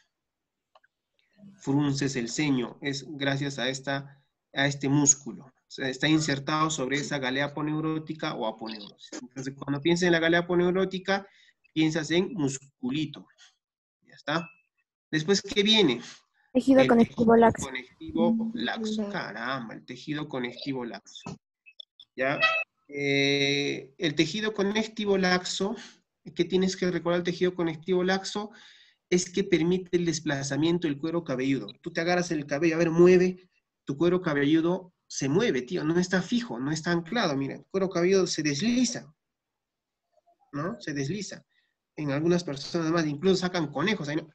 A: Frunces el ceño, es gracias a este músculo. O sea, está insertado sobre esa galea aponeurótica o aponeurosis. Entonces, cuando piensas en la galea aponeurótica, piensas en musculito. Ya está. Después, ¿qué viene?
D: Tejido conectivo laxo.
A: Conectivo laxo. Caramba, el tejido conectivo laxo. ¿Ya? El tejido conectivo laxo, ¿qué tienes que recordar del tejido conectivo laxo? Es que permite el desplazamiento del cuero cabelludo. Tú te agarras el cabello, a ver, mueve, tu cuero cabelludo se mueve, tío, no está fijo, no está anclado, mira, el cuero cabelludo se desliza, ¿no? Se desliza. En algunas personas más, incluso sacan conejos ahí, ¿no?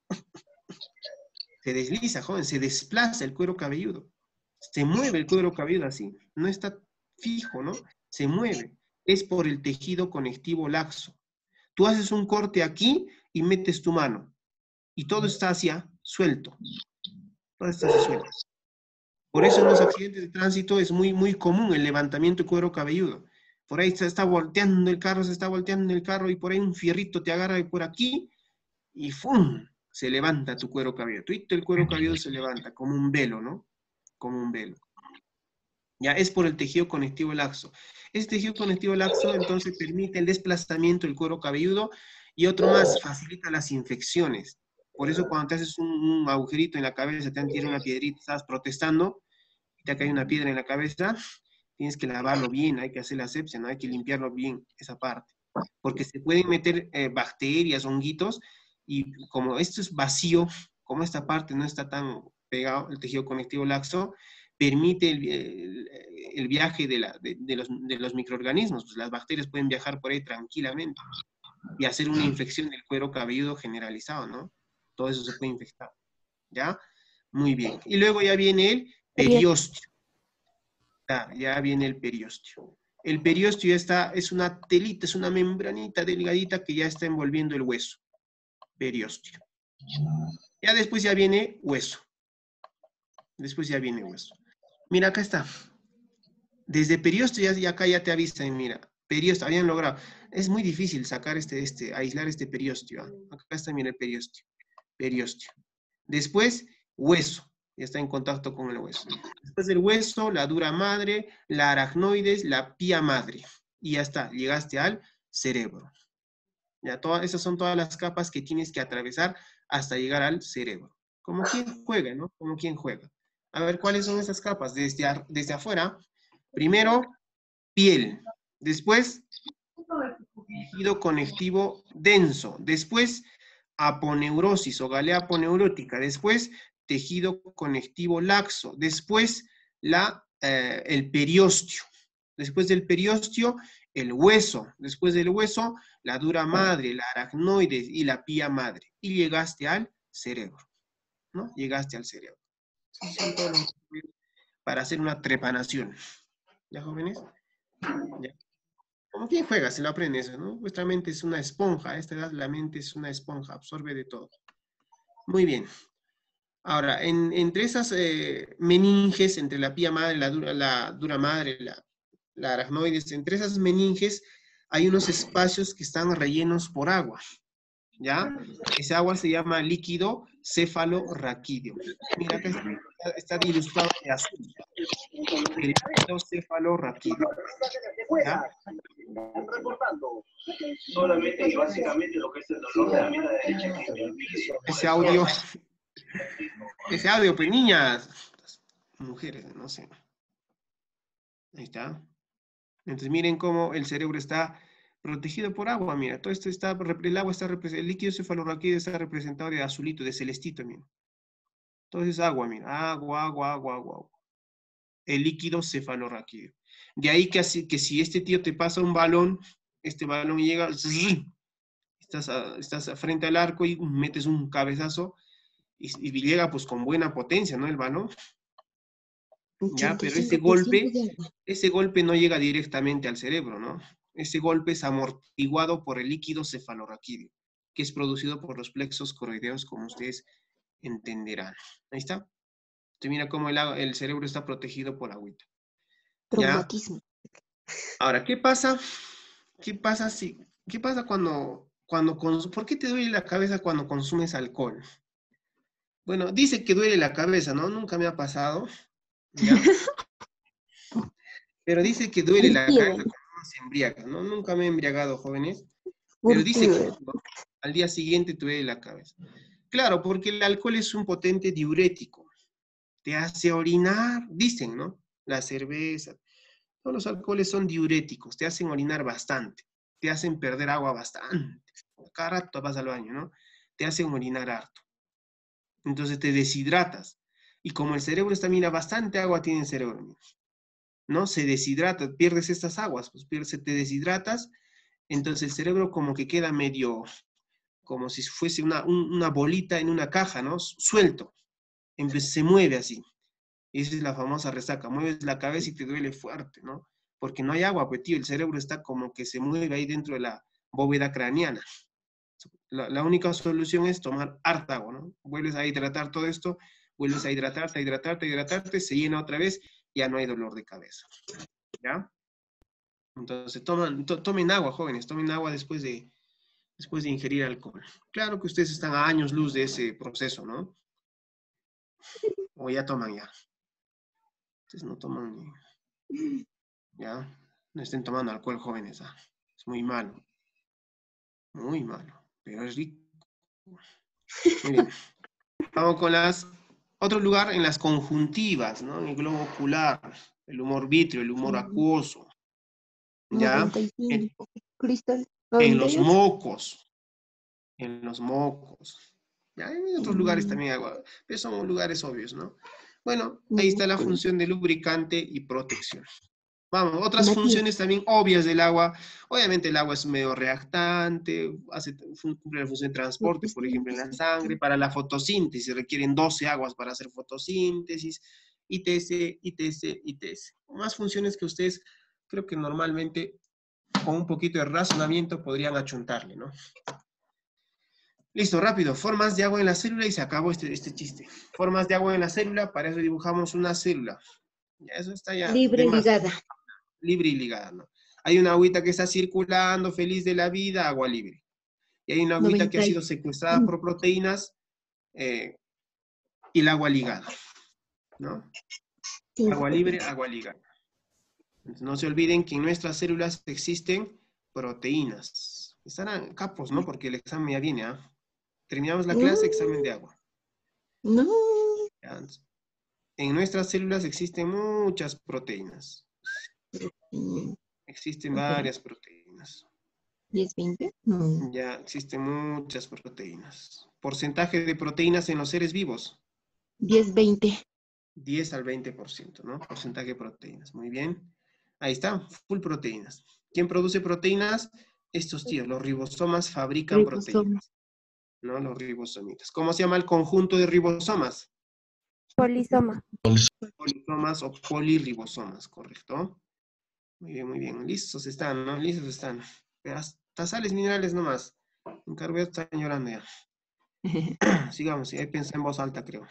A: Se desliza, joven, se desplaza el cuero cabelludo. Se mueve el cuero cabelludo así, no está fijo, ¿no? Se mueve. Es por el tejido conectivo laxo. Tú haces un corte aquí y metes tu mano. Y todo está hacia suelto. Todo está hacia suelto. Por eso en los accidentes de tránsito es muy común el levantamiento de cuero cabelludo. Por ahí se está volteando el carro y por ahí un fierrito te agarra por aquí y ¡fum! Se levanta tu cuero cabelludo. Todo el cuero cabelludo se levanta como un velo, ¿no? Como un velo. Ya es por el tejido conectivo laxo. Este tejido conectivo laxo entonces permite el desplazamiento del cuero cabelludo y otro más, facilita las infecciones. Por eso cuando te haces un agujerito en la cabeza, te han tirado una piedrita, estás protestando, y te cae una piedra en la cabeza, tienes que lavarlo bien, hay que hacer la asepsia, ¿no? Hay que limpiarlo bien, esa parte. Porque se pueden meter bacterias, honguitos, y como esto es vacío, como esta parte no está tan pegado, el tejido conectivo laxo, permite el viaje de los microorganismos. Pues las bacterias pueden viajar por ahí tranquilamente y hacer una infección del cuero cabelludo generalizado, ¿no? Todo eso se puede infectar, ¿ya? Muy bien. Y luego ya viene el periósteo. Ya viene el periósteo. El periósteo ya está, es una telita, es una membranita delgadita que ya está envolviendo el hueso. Periósteo. Ya después ya viene hueso. Después ya viene hueso. Mira, acá está. Desde periósteo, ya acá ya te avisan, mira. Periósteo, habían logrado. Es muy difícil sacar aislar este periósteo. Acá está, mira, el periósteo. Periósteo. Después, hueso. Ya está en contacto con el hueso. Después del hueso, la dura madre, la aracnoides, la pía madre. Y ya está, llegaste al cerebro. Ya, esas son todas las capas que tienes que atravesar hasta llegar al cerebro. Como quien juega, ¿no? Como quien juega. A ver, ¿cuáles son esas capas? Desde afuera, primero, piel. Después, tejido conectivo denso. Después, aponeurosis o galea aponeurótica. Después, tejido conectivo laxo. Después, el periósteo. Después del periósteo, el hueso, después del hueso, la dura madre, la aracnoides y la pía madre. Y llegaste al cerebro, ¿no? Llegaste al cerebro. Esos son todos los para hacer una trepanación. ¿Ya, jóvenes? ¿Ya? ¿Cómo quien juega? Se lo aprende eso, ¿no? Vuestra mente es una esponja. A esta edad la mente es una esponja, absorbe de todo. Muy bien. Ahora, entre esas meninges, entre la pía madre, la dura madre, la aracnoides, entre esas meninges hay unos espacios que están rellenos por agua, ¿ya? Ese agua se llama líquido cefalorraquídeo. Mira, acá está ilustrado de azul. El líquido cefalorraquídeo, ¿ya?
E: Solamente y básicamente lo que es el dolor de la mano derecha que
A: ese audio, pues niñas, mujeres, no sé. Ahí está. Entonces miren cómo el cerebro está protegido por agua, mira, todo esto está, el agua está representado, el líquido cefalorraquídeo está representado de azulito, de celestito, mira. Todo es agua, mira, agua. El líquido cefalorraquídeo. De ahí que si este tío te pasa un balón, este balón llega, estás frente al arco y metes un cabezazo y llega pues con buena potencia, ¿no? El balón. Ya, pero ese golpe no llega directamente al cerebro, ¿no? Ese golpe es amortiguado por el líquido cefalorraquídeo, que es producido por los plexos coroideos, como ustedes entenderán. Ahí está. Entonces mira cómo el cerebro está protegido por agüita.
B: Traumatismo.
A: Ahora, ¿qué pasa? ¿Qué pasa cuando ¿por qué te duele la cabeza cuando consumes alcohol? Bueno, dice que duele la cabeza, ¿no? Nunca me ha pasado, ¿ya? Pero dice que duele la cabeza cuando uno se embriaga, ¿no? Nunca me he embriagado, jóvenes. Pero dice que ¿no? Al día siguiente te duele la cabeza. Claro, porque el alcohol es un potente diurético. Te hace orinar, dicen, ¿no? La cerveza. Todos los alcoholes son diuréticos, te hacen orinar bastante, te hacen perder agua bastante. Cada rato vas al baño, ¿no? Te hacen orinar harto. Entonces te deshidratas. Y como el cerebro está, mira, bastante agua tiene el cerebro, ¿no? Se deshidrata, pierdes estas aguas, pues te deshidratas, entonces el cerebro como que queda medio, como si fuese una bolita en una caja, ¿no? Suelto. Entonces se mueve así. Esa es la famosa resaca. Mueves la cabeza y te duele fuerte, ¿no? Porque no hay agua, pues tío, el cerebro está como que se mueve ahí dentro de la bóveda craneana. La única solución es tomar harta agua, ¿no? Vuelves a hidratar todo esto, vuelves a hidratarte, se llena otra vez, ya no hay dolor de cabeza. ¿Ya? Entonces tomen agua, jóvenes, tomen agua después de ingerir alcohol. Claro que ustedes están a años luz de ese proceso, ¿no? O ya toman ya. Ustedes no toman ni... ¿Ya? No estén tomando alcohol, jóvenes. ¿Ah? Es muy malo. Muy malo. Pero es rico. Muy bien. Vamos con otro lugar en las conjuntivas, ¿no? En el globo ocular, el humor vítreo, el humor acuoso. ¿Ya?
B: 95. Cristal.
A: En los
B: 98.
A: mocos. En los mocos. ¿Ya? En otros lugares también, pero son lugares obvios, ¿no? Bueno, ahí está la función de lubricante y protección. Vamos, otras funciones también obvias del agua. Obviamente el agua es medio reactante, cumple la función de transporte, por ejemplo, en la sangre. Para la fotosíntesis requieren 12 aguas para hacer fotosíntesis, ITS. Más funciones que ustedes creo que normalmente con un poquito de razonamiento podrían achuntarle, ¿no? Listo, rápido. Formas de agua en la célula y se acabó este chiste. Formas de agua en la célula, para eso dibujamos una célula. Ya, eso está ya.
B: Libre ligada.
A: Libre y ligada, ¿no? Hay una agüita que está circulando, feliz de la vida, agua libre. Y hay una agüita que ha sido secuestrada por proteínas, y el agua ligada, ¿no? Sí. Agua libre, agua ligada. Entonces, no se olviden que en nuestras células existen proteínas. Estarán capos, ¿no? Porque el examen ya viene, ¿ah? Terminamos la clase, examen de agua.
B: No.
A: En nuestras células existen muchas proteínas. Existen varias proteínas.
B: ¿10, 20?
A: Ya existen muchas proteínas. Porcentaje de proteínas en los seres vivos.
B: 10, 20.
A: 10 al 20%, ¿no? Porcentaje de proteínas. Muy bien. Ahí está, full proteínas. ¿Quién produce proteínas? Estos tíos, los ribosomas fabrican proteínas. ¿No? Los ribosomitas. ¿Cómo se llama el conjunto de ribosomas?
D: Polisoma.
A: Polisomas o polirribosomas, ¿correcto? Muy bien, muy bien. Listos están, ¿no? Listos están. Pero hasta sales minerales nomás. En carbohidratos están llorando ya. Sigamos, ahí pensé en voz alta, creo.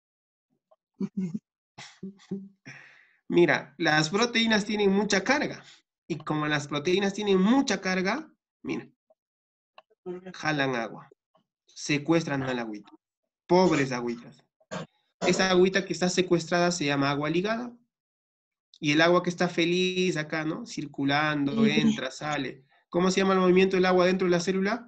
A: Mira, las proteínas tienen mucha carga. Y como las proteínas tienen mucha carga, mira, jalan agua. Secuestran al agüita. Pobres agüitas. Esa agüita que está secuestrada se llama agua ligada. Y el agua que está feliz acá, ¿no? Circulando, entra, sale. ¿Cómo se llama el movimiento del agua dentro de la célula?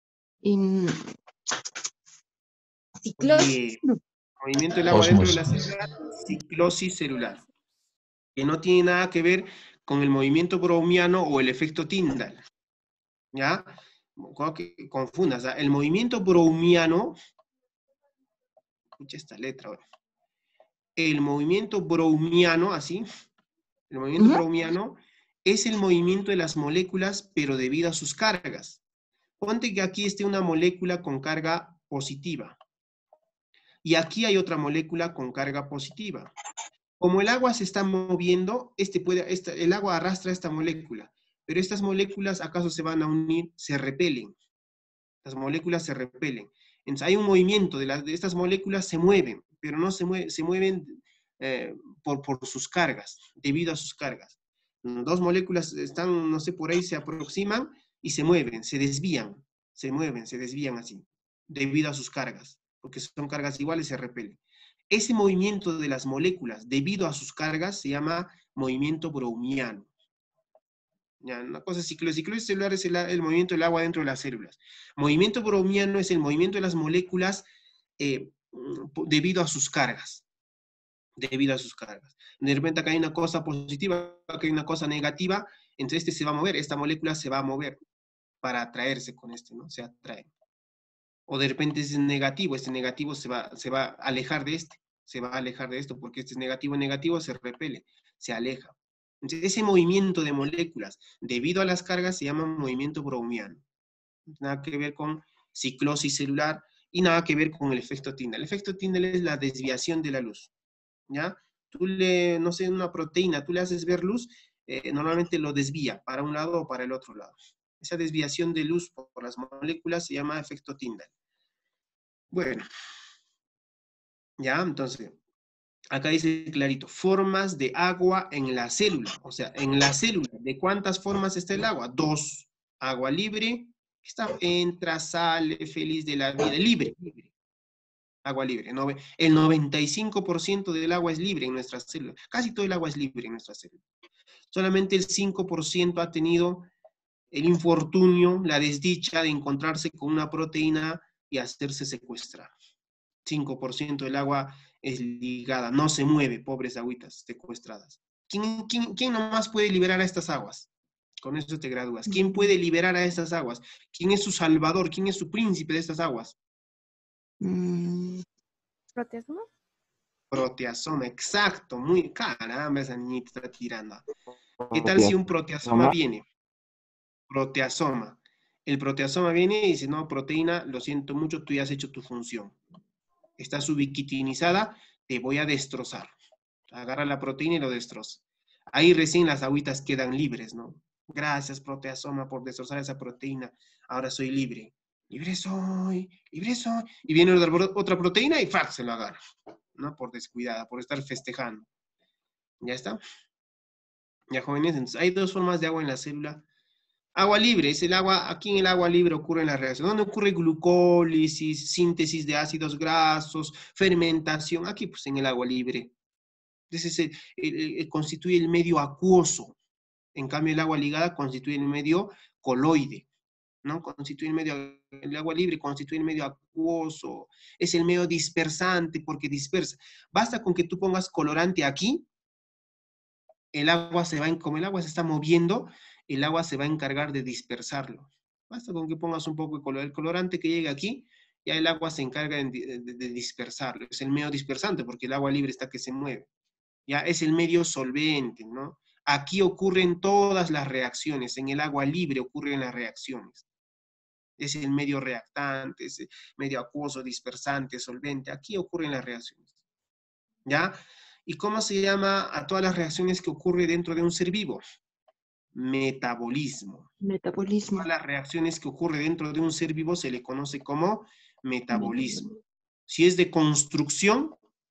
B: Ciclosis.
A: Bien. Movimiento del agua dentro de la célula, ciclosis celular. Que no tiene nada que ver con el movimiento browniano o el efecto Tyndall. ¿Ya? Cuidado que confundas. ¿Ah? El movimiento browniano, escucha esta letra ahora. El movimiento browniano, así, el movimiento browniano es el movimiento de las moléculas, pero debido a sus cargas. Ponte que aquí esté una molécula con carga positiva. Y aquí hay otra molécula con carga positiva. Como el agua se está moviendo, el agua arrastra esta molécula. Pero estas moléculas, ¿acaso se van a unir? Se repelen. Las moléculas se repelen. Entonces hay un movimiento de estas moléculas, se mueven, pero no se mueven por sus cargas, debido a sus cargas. Dos moléculas están, no sé, por ahí se aproximan y se mueven, se desvían, se mueven, se desvían así, debido a sus cargas, porque son cargas iguales, se repelen. Ese movimiento de las moléculas debido a sus cargas se llama movimiento browniano. Ya, una cosa es ciclosis celular es el movimiento del agua dentro de las células. Movimiento browniano es el movimiento de las moléculas debido a sus cargas. Debido a sus cargas. De repente acá hay una cosa positiva, acá hay una cosa negativa, entonces se va a mover, esta molécula se va a mover para atraerse con ¿no? Se atrae. O de repente es negativo, este negativo se va a alejar de se va a alejar de esto, porque este es negativo, se repele, se aleja. Entonces, ese movimiento de moléculas debido a las cargas se llama movimiento browniano. Nada que ver con ciclosis celular y nada que ver con el efecto Tyndall. El efecto Tyndall es la desviación de la luz. ¿Ya? Tú no sé, una proteína, tú le haces ver luz, normalmente lo desvía para un lado o para el otro lado. Esa desviación de luz por las moléculas se llama efecto Tyndall. Bueno, ya, entonces, acá dice clarito, formas de agua en la célula. O sea, en la célula, ¿de cuántas formas está el agua? 2. Agua libre, entra, sale, feliz de la vida, libre. Agua libre. El 95% del agua es libre en nuestras células. Casi todo el agua es libre en nuestras células. Solamente el 5% ha tenido el infortunio, la desdicha de encontrarse con una proteína y hacerse secuestrar. 5% del agua es ligada, no se mueve, pobres agüitas secuestradas. ¿Quién nomás puede liberar a estas aguas? Con eso te gradúas. ¿Quién puede liberar a estas aguas? ¿Quién es su salvador? ¿Quién es su príncipe de estas aguas?
D: ¿Proteasoma?
A: Proteasoma, exacto. Muy caramba, esa niñita está tirando. ¿Qué tal si un proteasoma viene? Proteasoma. El proteasoma viene y dice, no, proteína, lo siento mucho, tú ya has hecho tu función. Estás ubiquitinizada, te voy a destrozar. Agarra la proteína y lo destroza. Ahí recién las agüitas quedan libres, ¿no? Gracias, proteasoma, por destrozar esa proteína. Ahora soy libre. Libre soy, libre soy. Y viene otra proteína y ¡fac! Se lo agarra. ¿No? Por descuidada, por estar festejando. ¿Ya está? Ya, jóvenes, entonces hay 2 formas de agua en la célula. Agua libre, es el agua, aquí en el agua libre ocurre la reacción. ¿Dónde ocurre glucólisis, síntesis de ácidos grasos, fermentación? Aquí, pues, en el agua libre. Entonces, constituye el medio acuoso. En cambio, el agua ligada constituye el medio coloide, ¿no? El agua libre constituye el medio acuoso. Es el medio dispersante porque dispersa. Basta con que tú pongas colorante aquí, como el agua se está moviendo, el agua se va a encargar de dispersarlo. Basta con que pongas un poco de colorante que llegue aquí, ya el agua se encarga de dispersarlo. Es el medio dispersante porque el agua libre está que se mueve. Ya es el medio solvente, ¿no? Aquí ocurren todas las reacciones. En el agua libre ocurren las reacciones. Es el medio reactante, es el medio acuoso, dispersante, solvente. Aquí ocurren las reacciones. ¿Ya? ¿Y cómo se llama a todas las reacciones que ocurren dentro de un ser vivo? Metabolismo.
B: Metabolismo.
A: Todas las reacciones que ocurren dentro de un ser vivo se le conoce como metabolismo. Si es de construcción,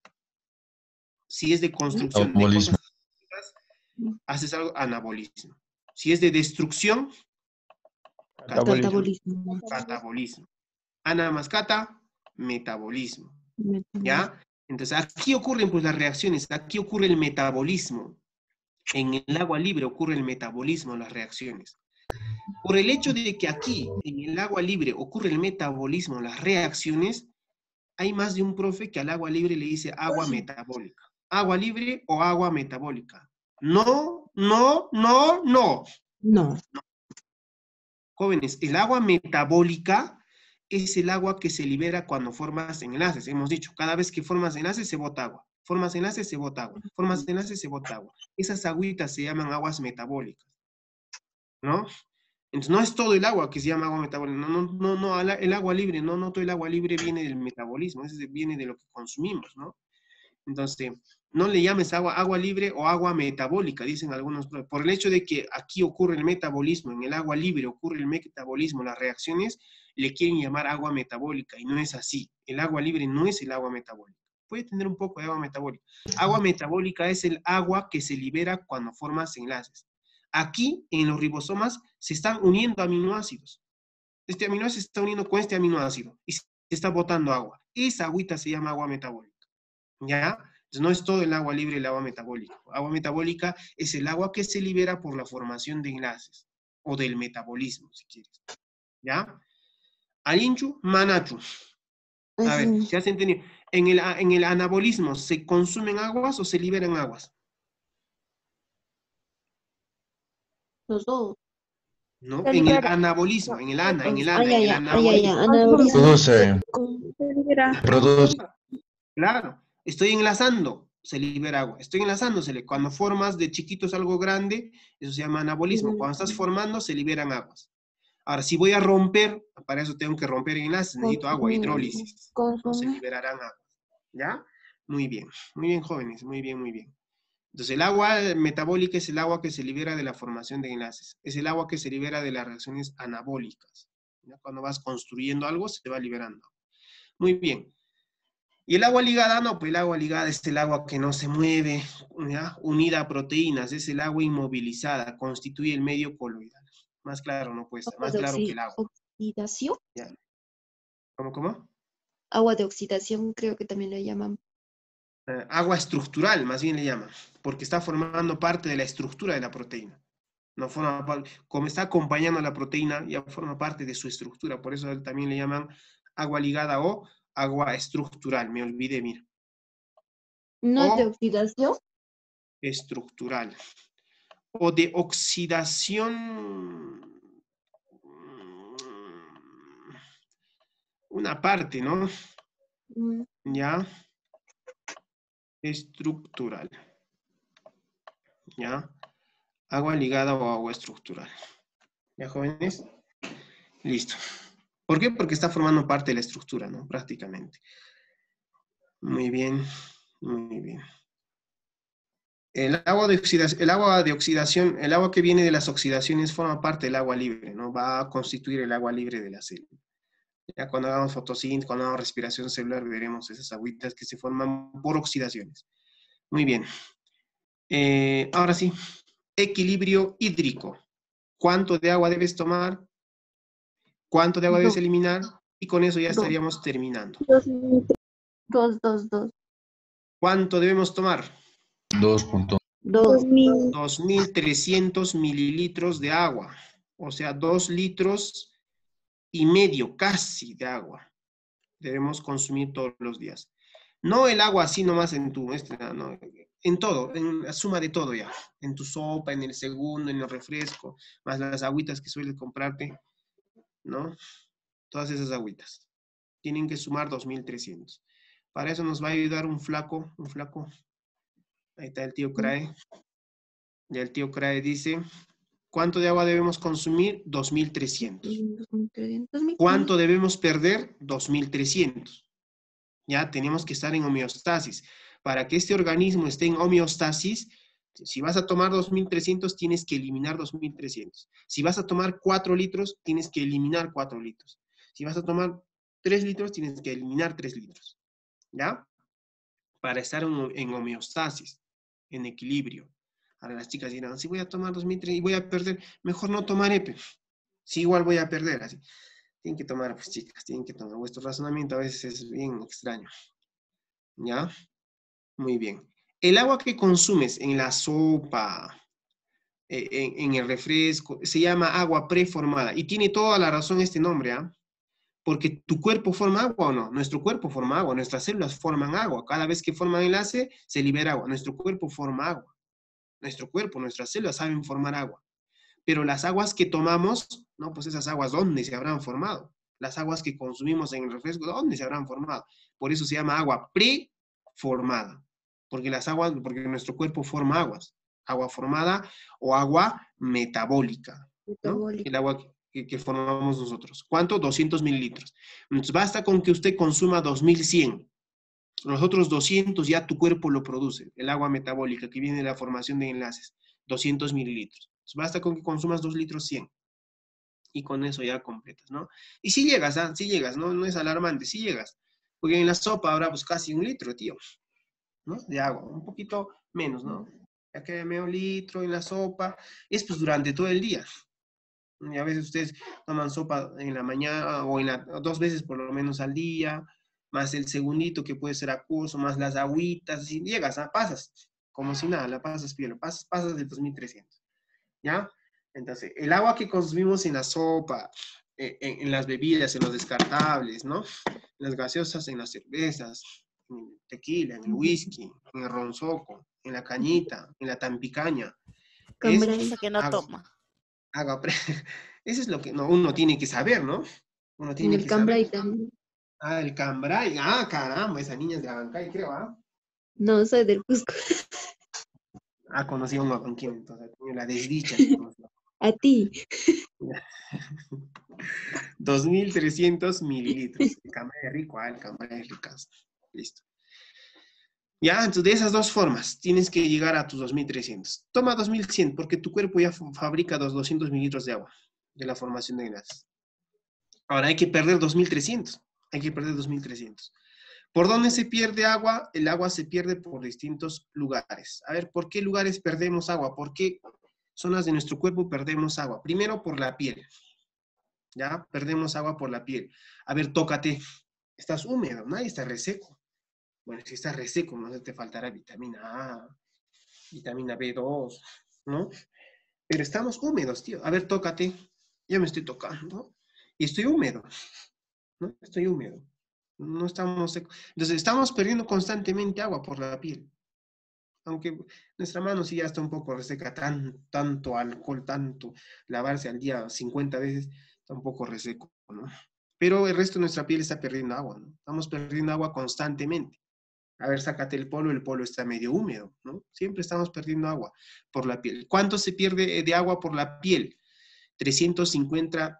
A: de
F: Anabolismo.
A: cosas, haces algo, anabolismo. Si es de destrucción,
B: Catabolismo.
A: catabolismo. Ana más cata, metabolismo.
B: Metabolismo.
A: ¿Ya? Entonces, aquí ocurren pues las reacciones, aquí ocurre el metabolismo. En el agua libre ocurre el metabolismo, las reacciones. Por el hecho de que aquí, en el agua libre, ocurre el metabolismo, las reacciones, hay más de un profe que al agua libre le dice agua metabólica. Agua libre o agua metabólica. No, no, no, no.
B: No.
A: Jóvenes, el agua metabólica es el agua que se libera cuando formas enlaces. Hemos dicho, cada vez que formas enlaces se bota agua. Formas enlaces se bota agua. Formas enlaces se bota agua. Esas agüitas se llaman aguas metabólicas. ¿No? Entonces no es todo el agua que se llama agua metabólica. No, el agua libre, no todo el agua libre viene del metabolismo, viene de lo que consumimos, ¿no? Entonces, no le llames agua libre o agua metabólica, dicen algunos, por el hecho de que aquí ocurre el metabolismo, en el agua libre ocurre el metabolismo, las reacciones, le quieren llamar agua metabólica, y no es así. El agua libre no es el agua metabólica. Puede tener un poco de agua metabólica. Agua metabólica es el agua que se libera cuando formas enlaces. Aquí, en los ribosomas, se están uniendo aminoácidos. Este aminoácido se está uniendo con este aminoácido y se está botando agua. Esa agüita se llama agua metabólica. ¿Ya? Entonces no es todo el agua libre el agua metabólica. Agua metabólica es el agua que se libera por la formación de enlaces o del metabolismo, si quieres. ¿Ya? Alinchu, manachu. A ver, ¿se has entendido? En el anabolismo, ¿se consumen aguas o se liberan aguas?
B: Los dos.
A: ¿No?
D: Se
A: En el
D: libera.
A: anabolismo, en el anabolismo.
B: Anabolismo.
F: Todo se
D: Se libera.
F: produce.
A: Claro, estoy enlazando, se libera agua. Estoy enlazando, cuando formas de chiquitos algo grande, eso se llama anabolismo. Cuando estás formando, se liberan aguas. Ahora, si voy a romper, para eso tengo que romper enlaces, necesito agua, hidrólisis. Entonces se liberarán aguas. ¿Ya? Muy bien, jóvenes, muy bien, muy bien. Entonces, el agua metabólica es el agua que se libera de la formación de enlaces. Es el agua que se libera de las reacciones anabólicas. ¿Ya? Cuando vas construyendo algo, se va liberando. Muy bien. Y el agua ligada, no, pues el agua ligada es el agua que no se mueve, ¿ya? Unida a proteínas, es el agua inmovilizada, constituye el medio coloidal. Más claro no puede ser, más claro que el agua.
B: Oxidación.
A: ¿Ya? ¿Cómo?
B: Agua de oxidación creo que también le llaman.
A: Agua estructural, más bien le llaman, porque está formando parte de la estructura de la proteína. No forma parte, como está acompañando a la proteína, ya forma parte de su estructura, por eso también le llaman agua ligada o agua estructural, me olvidé, mira.
B: ¿No es de oxidación?
A: Estructural. O de oxidación, una parte, ¿no? ¿Ya? Estructural. ¿Ya? Agua ligada o agua estructural. ¿Ya, jóvenes? Listo. ¿Por qué? Porque está formando parte de la estructura, ¿no? Prácticamente. Muy bien, muy bien. El agua de oxidación, el agua que viene de las oxidaciones forma parte del agua libre, ¿no? Va a constituir el agua libre de la célula. Ya cuando hagamos fotosíntesis, cuando hagamos respiración celular, veremos esas agüitas que se forman por oxidaciones. Muy bien. Ahora sí, equilibrio hídrico. ¿Cuánto de agua debes tomar? ¿Cuánto de agua debes eliminar? Y con eso ya estaríamos terminando.
B: 2.
A: ¿Cuánto debemos tomar? 2.300 mililitros de agua. O sea, 2 litros y medio casi de agua. Debemos consumir todos los días. No el agua así nomás en tu, no, en todo, en la suma de todo ya. En tu sopa, en el segundo, en el refresco, más las agüitas que sueles comprarte, ¿no? Todas esas agüitas. Tienen que sumar 2.300. Para eso nos va a ayudar un flaco. Ahí está el tío Crae. Ya el tío Crae dice, ¿cuánto de agua debemos consumir? 2.300.
B: 2.300.
A: ¿Cuánto debemos perder? 2.300. Ya tenemos que estar en homeostasis. Para que este organismo esté en homeostasis, si vas a tomar 2.300, tienes que eliminar 2.300. Si vas a tomar 4 litros, tienes que eliminar 4 litros. Si vas a tomar 3 litros, tienes que eliminar 3 litros. ¿Ya? Para estar en homeostasis, en equilibrio. Ahora las chicas dirán, si voy a tomar 2.300 y voy a perder, mejor no tomar EPE. Sí, igual voy a perder. Así. Tienen que tomar, pues chicas, tienen que tomar. Vuestro razonamiento a veces es bien extraño. ¿Ya? Muy bien. El agua que consumes en la sopa, en el refresco, se llama agua preformada. Y tiene toda la razón este nombre, ¿ah? Porque tu cuerpo forma agua o no. Nuestro cuerpo forma agua, nuestras células forman agua. Cada vez que forman enlace, se libera agua. Nuestro cuerpo forma agua. Nuestro cuerpo, nuestras células saben formar agua. Pero las aguas que tomamos, no, pues esas aguas, ¿dónde se habrán formado? Las aguas que consumimos en el refresco, ¿dónde se habrán formado? Por eso se llama agua preformada. Porque porque nuestro cuerpo forma aguas. Agua formada o agua metabólica, ¿no?
B: Metabólico.
A: El agua que formamos nosotros. ¿Cuánto? 200 mililitros. Entonces basta con que usted consuma 2.100. Los otros 200 ya tu cuerpo lo produce. El agua metabólica que viene de la formación de enlaces. 200 mililitros. Entonces basta con que consumas 2 litros 100. Y con eso ya completas, ¿no? Y si llegas, ¿ah? Si llegas, ¿no? No es alarmante, si llegas. Porque en la sopa habrá pues casi 1 litro, tío, ¿no? De agua, un poquito menos, ¿no? Ya que medio litro en la sopa, es pues durante todo el día. Y a veces ustedes toman sopa en la mañana o 2 veces por lo menos al día, más el segundito que puede ser acuoso, más las agüitas, y llegas, ¿ah? Pasas, como si nada, la pasas bien, pasas de 2.300, ¿ya? Entonces, el agua que consumimos en la sopa, en las bebidas, en los descartables, ¿no? En las gaseosas, en las cervezas, en el tequila, en el whisky, en el ronzoco, en la cañita, en la tampicaña, es
B: Cambrai.
F: Esa que no
A: agua.
F: toma.
A: Eso es lo que uno tiene que saber, ¿no? Uno
B: En
A: tiene
B: el
A: que saber.
B: Cambrai también.
A: Ah, el Cambrai. Ah, caramba, esa niña es de Abancay, creo, ¿ah?
B: No, soy del Cusco.
A: Ah, conocí a un abanquín, entonces, la desdicha.
B: A ti.
A: 2.300 mililitros. El Cambrai es rico, el Cambrai es ricazo. Listo. Ya, entonces de esas dos formas tienes que llegar a tus 2.300. Toma 2.100 porque tu cuerpo ya fabrica 200 mililitros de agua de la formación de enlaces. Ahora hay que perder 2.300. Hay que perder 2.300. ¿Por dónde se pierde agua? El agua se pierde por distintos lugares. A ver, ¿por qué lugares perdemos agua? ¿Por qué zonas de nuestro cuerpo perdemos agua? Primero por la piel. ¿Ya? Perdemos agua por la piel. A ver, tócate. Estás húmedo, nadie está reseco. Bueno, si estás reseco, no te faltará vitamina A, vitamina B2, ¿no? Pero estamos húmedos, tío. A ver, tócate. Ya me estoy tocando. Y estoy húmedo, ¿no? Estoy húmedo. No estamos secos. Entonces, estamos perdiendo constantemente agua por la piel. Aunque nuestra mano sí ya está un poco reseca, tanto alcohol, tanto lavarse al día 50 veces, está un poco reseco, ¿no? Pero el resto de nuestra piel está perdiendo agua, ¿no? Estamos perdiendo agua constantemente. A ver, sácate el polo está medio húmedo, ¿no? Siempre estamos perdiendo agua por la piel. ¿Cuánto se pierde de agua por la piel? 350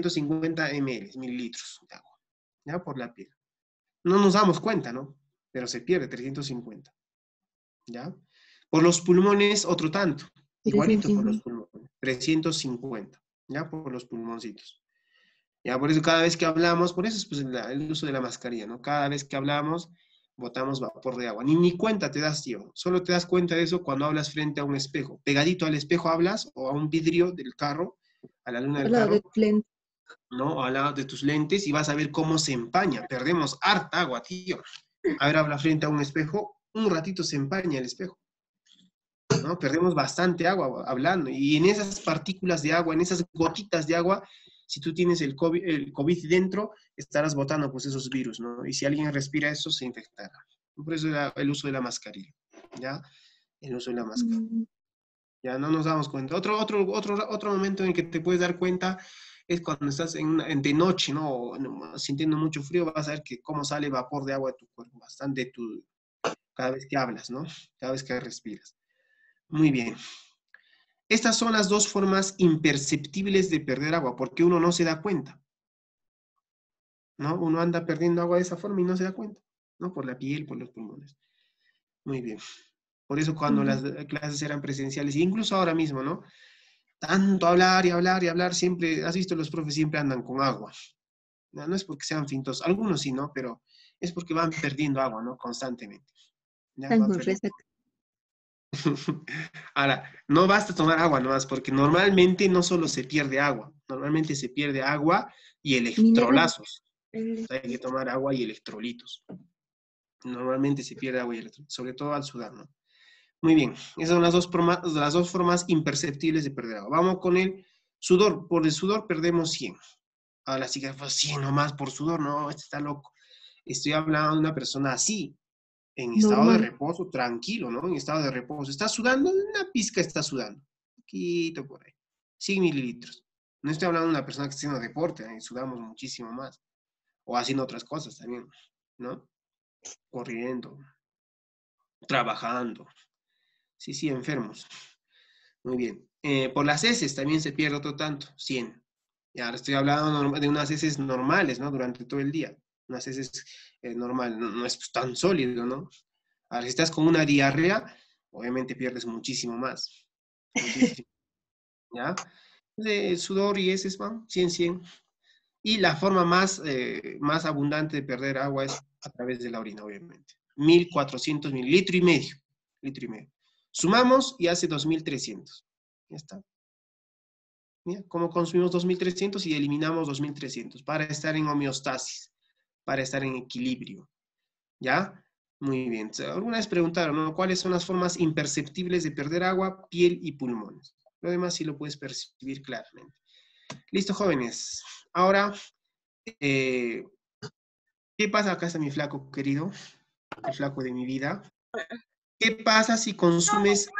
A: mililitros de agua, ¿ya? Por la piel. No nos damos cuenta, ¿no? Pero se pierde 350, ¿ya? Por los pulmones, otro tanto. Igualito por los pulmones. 350, ¿ya? Por los pulmoncitos. Ya, por eso cada vez que hablamos, por eso es pues, el uso de la mascarilla, ¿no? Cada vez que hablamos, botamos vapor de agua. Ni cuenta te das, tío. Solo te das cuenta de eso cuando hablas frente a un espejo. Pegadito al espejo hablas, o a un vidrio del carro, a la luna del carro, ¿no? O al lado de tus lentes, y vas a ver cómo se empaña. Perdemos harta agua, tío. A ver, habla frente a un espejo, un ratito se empaña el espejo, ¿no? Perdemos bastante agua hablando. Y en esas partículas de agua, en esas gotitas de agua, si tú tienes el COVID dentro, estarás botando pues esos virus, ¿no? Y si alguien respira eso, se infectará. Por eso el uso de la mascarilla, ¿ya? El uso de la mascarilla. Ya no nos damos cuenta. Otro momento en el que te puedes dar cuenta es cuando estás de noche, ¿no? Sintiendo mucho frío, vas a ver que cómo sale vapor de agua de tu cuerpo, bastante cada vez que hablas, ¿no? Cada vez que respiras. Muy bien. Estas son las dos formas imperceptibles de perder agua, porque uno no se da cuenta, ¿no? Uno anda perdiendo agua de esa forma y no se da cuenta, ¿no? Por la piel, por los pulmones. Muy bien. Por eso cuando las clases eran presenciales, e incluso ahora mismo, ¿no? Tanto hablar y hablar y hablar, siempre, has visto, los profes siempre andan con agua. No, no es porque sean fintos, algunos sí, ¿no? Pero es porque van perdiendo agua, ¿no? Constantemente. Ya
B: Están
A: van
B: con
A: perdiendo.
B: resaca.
A: Ahora, no basta tomar agua nomás, porque normalmente no solo se pierde agua, normalmente se pierde agua y
B: Mineral.
A: electrolazos. Hay que tomar agua y electrolitos. Normalmente se pierde agua y electrolitos, sobre todo al sudar, ¿no? Muy bien, esas son las dos formas imperceptibles de perder agua. Vamos con el sudor. Por el sudor perdemos 100. Ahora sí que fue 100 nomás por sudor, no, este está loco. Estoy hablando de una persona así, en estado de
B: Normal.
A: reposo, tranquilo, ¿no? En estado de reposo. Está sudando, una pizca está sudando. Un poquito por ahí. 100 mililitros. No estoy hablando de una persona que está haciendo deporte, sudamos muchísimo más. O haciendo otras cosas también, ¿no? Corriendo, trabajando. Sí, sí, enfermos. Muy bien. Por las heces también se pierde otro tanto, 100. Y ahora estoy hablando de unas heces normales, ¿no? Durante todo el día. Unas heces normal, no es tan sólido, ¿no? Ahora, si estás con una diarrea, obviamente pierdes muchísimo más. Muchísimo, ¿ya? De sudor y heces van 100, 100. Y la forma más abundante de perder agua es a través de la orina, obviamente. 1.400 mililitros y medio. Litro y medio. Sumamos y hace 2.300. Ya está. Mira, ¿cómo consumimos 2.300 y eliminamos 2.300? Para estar en homeostasis, para estar en equilibrio. ¿Ya? Muy bien. Alguna vez preguntaron, ¿no? ¿Cuáles son las formas imperceptibles de perder agua, piel y pulmones? Lo demás sí lo puedes percibir claramente. Listo, jóvenes. Ahora, ¿qué pasa? Acá está mi flaco querido, el flaco de mi vida. ¿Qué pasa si consumes?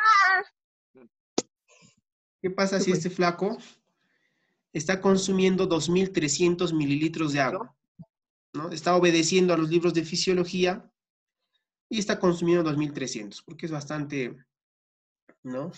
A: ¿Qué pasa si este flaco está consumiendo 2.300 mililitros de agua? ¿No? Está obedeciendo a los libros de fisiología y está consumiendo 2.300, porque es bastante, ¿no?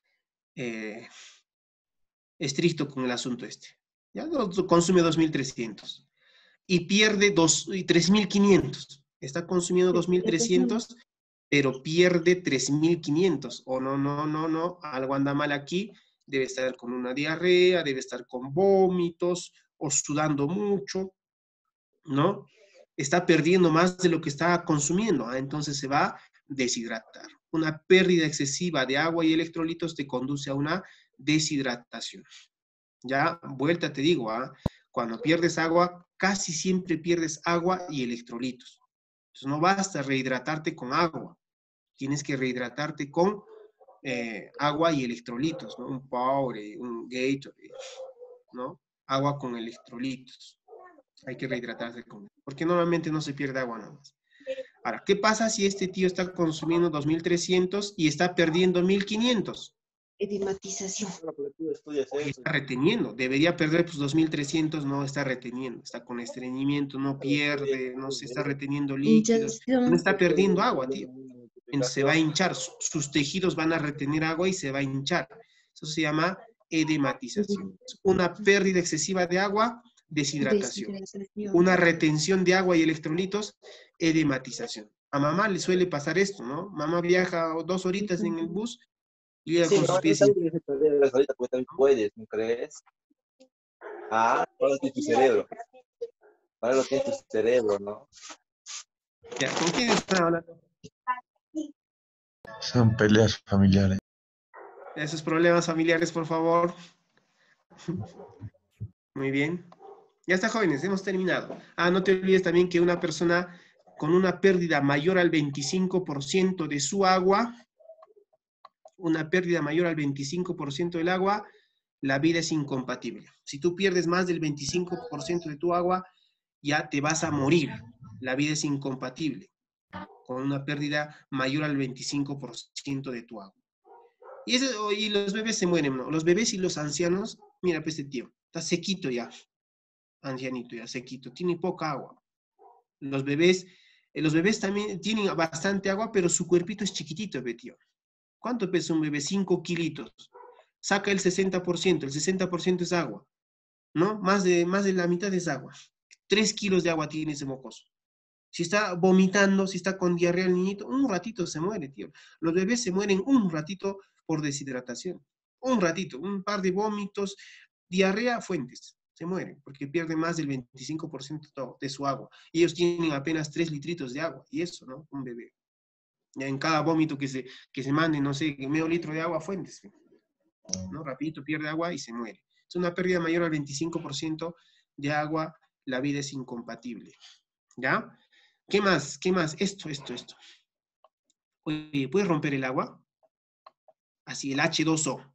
A: Estricto con el asunto este. ¿Ya? Consume 2.300 y pierde 3.500. Está consumiendo 2.300, pero pierde 3.500. O no, algo anda mal aquí. Debe estar con una diarrea, debe estar con vómitos o sudando mucho, ¿no? Está perdiendo más de lo que está consumiendo, ¿eh? Entonces se va a deshidratar. Una pérdida excesiva de agua y electrolitos te conduce a una deshidratación. Ya, vuelta te digo, ¿ah? Cuando pierdes agua, casi siempre pierdes agua y electrolitos. Entonces no basta rehidratarte con agua, tienes que rehidratarte con agua y electrolitos, ¿no? Un Powerade, un Gatorade, ¿no? Agua con electrolitos. Hay que rehidratarse con eso, porque normalmente no se pierde agua nada más. Ahora, ¿qué pasa si este tío está consumiendo 2.300 y está perdiendo 1.500?
B: Edematización.
A: Está reteniendo, debería perder pues 2.300, no está reteniendo, está con estreñimiento, no pierde, no se está reteniendo líquidos, no está perdiendo agua, tío. Entonces se va a hinchar, sus tejidos van a retener agua y se va a hinchar. Eso se llama edematización. Una pérdida excesiva de agua, deshidratación. Una retención de agua y electrolitos, edematización. A mamá le suele pasar esto, ¿no? Mamá viaja 2 horitas en el bus y llega con sus pies.
F: Ahorita también puedes, ¿no crees? Ah, ahora tienes tu cerebro. Ahora lo tienes tu cerebro, ¿no?
A: Ya, ¿con quién están hablando?
G: Son peleas familiares.
A: Esos problemas familiares, por favor. Muy bien. Ya está, jóvenes, hemos terminado. Ah, no te olvides también que una persona con una pérdida mayor al 25% de su agua, una pérdida mayor al 25% del agua, la vida es incompatible. Si tú pierdes más del 25% de tu agua, ya te vas a morir. La vida es incompatible con una pérdida mayor al 25% de tu agua. Y los bebés se mueren, ¿no? Los bebés y los ancianos, mira, pues este tío, está sequito ya, ancianito ya, sequito, tiene poca agua. Los bebés también tienen bastante agua, pero su cuerpito es chiquitito, tío. ¿Cuánto pesa un bebé? 5 kilitos. saca el 60%. El 60% es agua, ¿no? Más de la mitad es agua. 3 kilos de agua tiene ese mocoso. Si está vomitando, si está con diarrea el niñito, un ratito se muere, tío. Los bebés se mueren un ratito por deshidratación. Un ratito, un par de vómitos, diarrea, fuentes. Se mueren porque pierden más del 25% de su agua. Y ellos tienen apenas 3 litritos de agua. Y eso, ¿no? Un bebé. Ya en cada vómito que se mande, no sé, medio litro de agua, fuentes, ¿no? Rapidito pierde agua y se muere. Es una pérdida mayor al 25% de agua, la vida es incompatible. ¿Ya? ¿Qué más? ¿Qué más? Esto. Oye, ¿puedes romper el agua? Así, el H2O.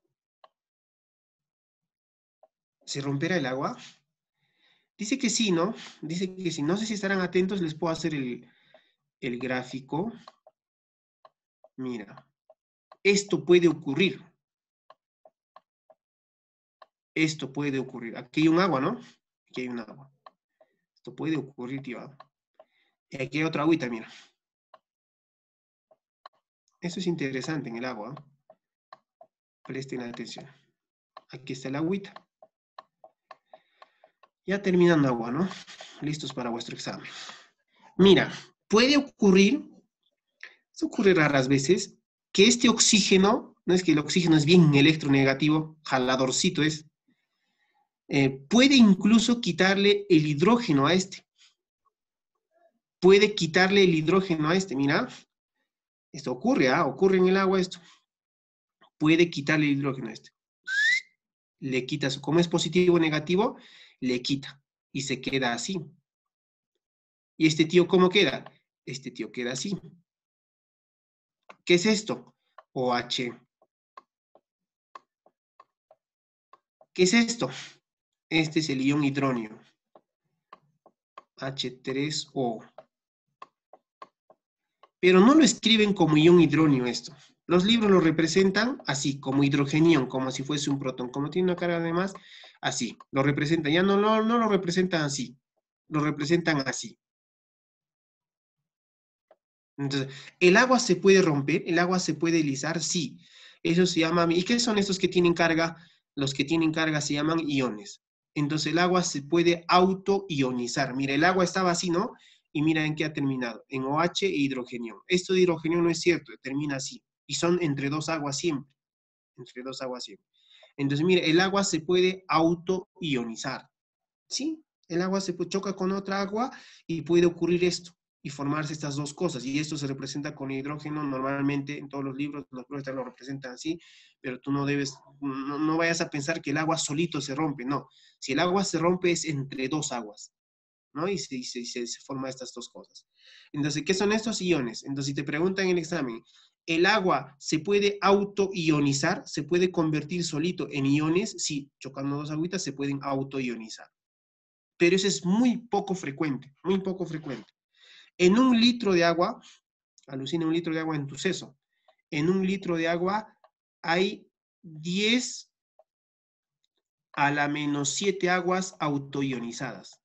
A: ¿Se romperá el agua? Dice que sí, ¿no? Dice que sí. No sé si estarán atentos, les puedo hacer el gráfico. Mira, esto puede ocurrir. Esto puede ocurrir. Aquí hay un agua, ¿no? Aquí hay un agua. Esto puede ocurrir, tío. Y aquí hay otra agüita, mira. Eso es interesante en el agua. Presten atención. Aquí está el agüita. Ya terminando agua, ¿no? Listos para vuestro examen. Mira, puede ocurrir, eso ocurre raras veces, que este oxígeno, no es que el oxígeno es bien electronegativo, jaladorcito es, puede incluso quitarle el hidrógeno a este. Puede quitarle el hidrógeno a este, mira. Esto ocurre, ocurre en el agua esto. Puede quitarle el hidrógeno a este. Le quita, como es positivo o negativo, le quita. Y se queda así. ¿Y este tío cómo queda? Este tío queda así. ¿Qué es esto? OH. ¿Qué es esto? Este es el ion hidróneo. H3O. Pero no lo escriben como ion hidróneo esto. Los libros lo representan así, como hidrogenión, como si fuese un protón. Como tiene una carga de más, así. Lo representan. Ya no lo representan así. Lo representan así. Entonces, ¿el agua se puede romper? ¿El agua se puede deslizar? Sí. Eso se llama... ¿Y qué son estos que tienen carga? Los que tienen carga se llaman iones. Entonces, el agua se puede autoionizar. Mira, el agua estaba así, ¿no? Y mira en qué ha terminado. En OH e hidrogenión. Esto de hidrogenión no es cierto, termina así. Y son entre dos aguas siempre. Entre dos aguas siempre. Entonces, mire, el agua se puede autoionizar. ¿Sí? El agua se choca con otra agua y puede ocurrir esto. Y formarse estas dos cosas. Y esto se representa con hidrógeno. Normalmente en todos los libros lo representan así. Pero tú no debes, no vayas a pensar que el agua solito se rompe. No. Si el agua se rompe es entre dos aguas, ¿no? Y se forman estas dos cosas. Entonces, ¿qué son estos iones? Entonces, si te preguntan en el examen, ¿el agua se puede autoionizar? ¿Se puede convertir solito en iones? Sí, chocando dos agüitas se pueden autoionizar. Pero eso es muy poco frecuente, muy poco frecuente. En un litro de agua, alucina un litro de agua en tu seso, en un litro de agua hay 10 a la menos 7 aguas autoionizadas.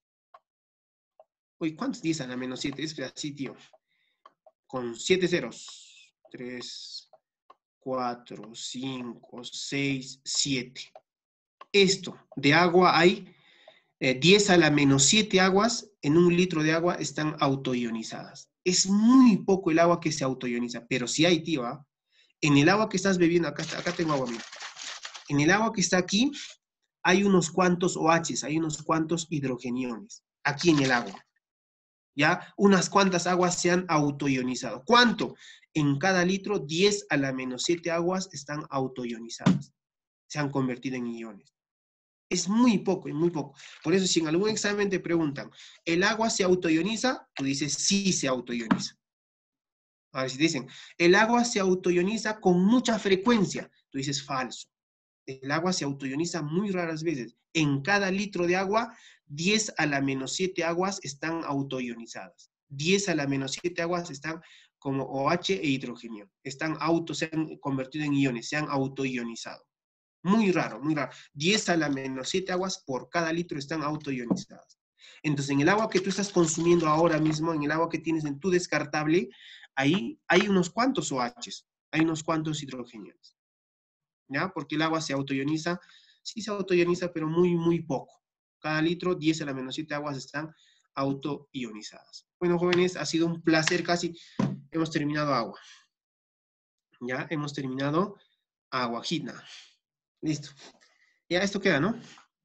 A: Oye, ¿cuántos 10 a la menos 7? Es así, tío. Con 7 ceros. 3, 4, 5, 6, 7. Esto de agua hay 10 a la menos 7 aguas en un litro de agua están autoionizadas. Es muy poco el agua que se autoioniza, pero sí hay, tío. En el agua que estás bebiendo, acá tengo agua, mira. En el agua que está aquí hay unos cuantos OHs, hay unos cuantos hidrogeniones, aquí en el agua. ¿Ya? Unas cuantas aguas se han autoionizado. ¿Cuánto? En cada litro, 10 a la menos 7 aguas están autoionizadas. Se han convertido en iones. Es muy poco, es muy poco. Por eso, si en algún examen te preguntan, ¿el agua se autoioniza? Tú dices, sí se autoioniza. A ver, si te dicen, ¿el agua se autoioniza con mucha frecuencia? Tú dices, falso. El agua se autoioniza muy raras veces. En cada litro de agua, 10 a la menos 7 aguas están autoionizadas. 10 a la menos 7 aguas están como OH e hidrógeno. Se han convertido en iones, se han autoionizado. Muy raro, muy raro. 10 a la menos 7 aguas por cada litro están autoionizadas. Entonces, en el agua que tú estás consumiendo ahora mismo, en el agua que tienes en tu descartable, ahí hay unos cuantos OHs, hay unos cuantos hidrogenos. ¿ya? Porque el agua se autoioniza, sí se autoioniza, pero muy, muy poco. Cada litro, 10 a la menos 7 aguas están autoionizadas. Bueno, jóvenes, ha sido un placer, casi hemos terminado agua. Ya, hemos terminado aguajina. Listo. Ya esto queda, ¿no?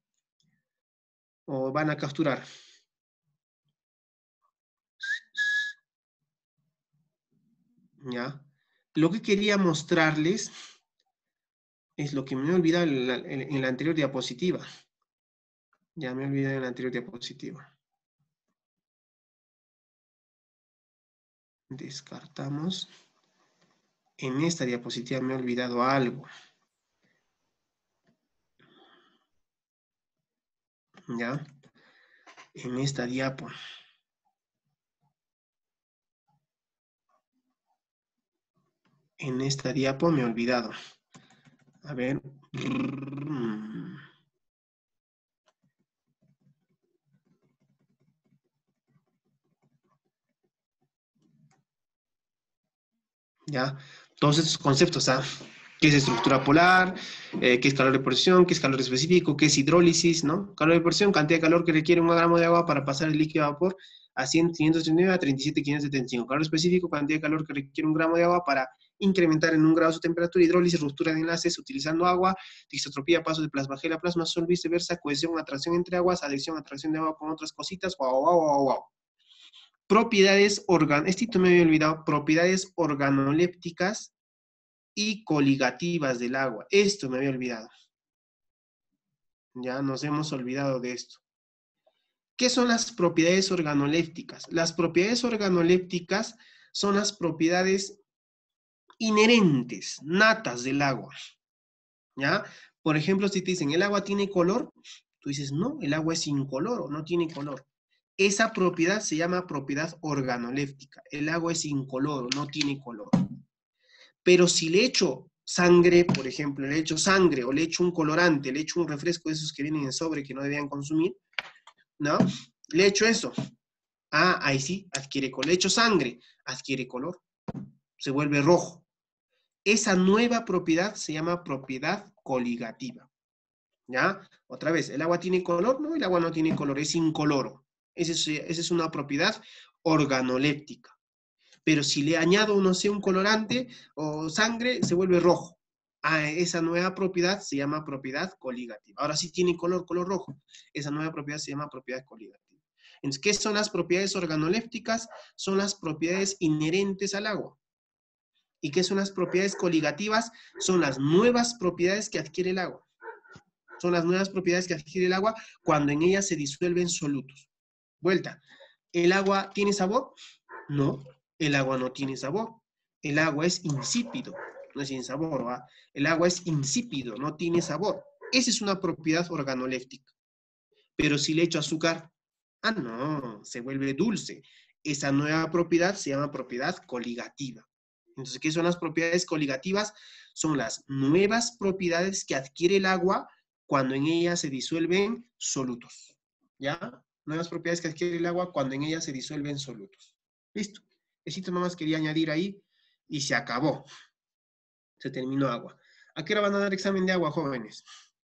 A: O van a capturar. Ya. Lo que quería mostrarles es lo que me he olvidado en la anterior diapositiva. Ya me olvidé en la anterior diapositiva. Descartamos. En esta diapositiva me he olvidado algo. ¿Ya? En esta diapo. En esta diapo me he olvidado. A ver. ¿Ya? Todos estos conceptos, ¿ah? ¿Qué es estructura polar? ¿Qué es calor de presión? ¿Qué es calor específico? ¿Qué es hidrólisis? ¿No? Calor de presión, cantidad de calor que requiere 1 gramo de agua para pasar el líquido a vapor a 539 a 37,575. Calor específico, cantidad de calor que requiere 1 gramo de agua para incrementar en 1 grado su temperatura. Hidrólisis, ruptura de enlaces utilizando agua. Disotropía, paso de plasma gel a plasma, sol, viceversa, cohesión, atracción entre aguas, adhesión, atracción de agua con otras cositas. Wow. Propiedades esto me había olvidado, propiedades organolépticas y coligativas del agua. Esto me había olvidado. Ya nos hemos olvidado de esto. ¿Qué son las propiedades organolépticas? Las propiedades organolépticas son las propiedades inherentes, natas del agua. ¿Ya? Por ejemplo, si te dicen, ¿el agua tiene color? Tú dices, no, el agua es incoloro, no tiene color. Esa propiedad se llama propiedad organoléptica. El agua es incoloro, no tiene color. Pero si le echo sangre, por ejemplo, le echo sangre o le echo un colorante, le echo un refresco de esos que vienen en sobre que no debían consumir, ¿no? Le echo eso. Ah, ahí sí, adquiere color. Le echo sangre, adquiere color. Se vuelve rojo. Esa nueva propiedad se llama propiedad coligativa. ¿Ya? Otra vez, ¿el agua tiene color? No, el agua no tiene color, es incoloro. Esa es una propiedad organoléptica. Pero si le añado, no sé, un colorante o sangre, se vuelve rojo. Ah, esa nueva propiedad se llama propiedad coligativa. Ahora sí tiene color rojo. Esa nueva propiedad se llama propiedad coligativa. Entonces, ¿qué son las propiedades organolépticas? Son las propiedades inherentes al agua. ¿Y qué son las propiedades coligativas? Son las nuevas propiedades que adquiere el agua. Son las nuevas propiedades que adquiere el agua cuando en ellas se disuelven solutos. Vuelta. ¿El agua tiene sabor? No, el agua no tiene sabor. El agua es insípido, no es sin sabor, ¿va? El agua es insípido, no tiene sabor. Esa es una propiedad organoléptica. Pero si le echo azúcar, ah, no, se vuelve dulce. Esa nueva propiedad se llama propiedad coligativa. Entonces, ¿qué son las propiedades coligativas? Son las nuevas propiedades que adquiere el agua cuando en ella se disuelven solutos. ¿Ya? Nuevas propiedades que adquiere el agua cuando en ella se disuelven solutos. Listo. Eso nomás quería añadir ahí y se acabó. Se terminó agua. ¿A qué hora van a dar examen de agua, jóvenes?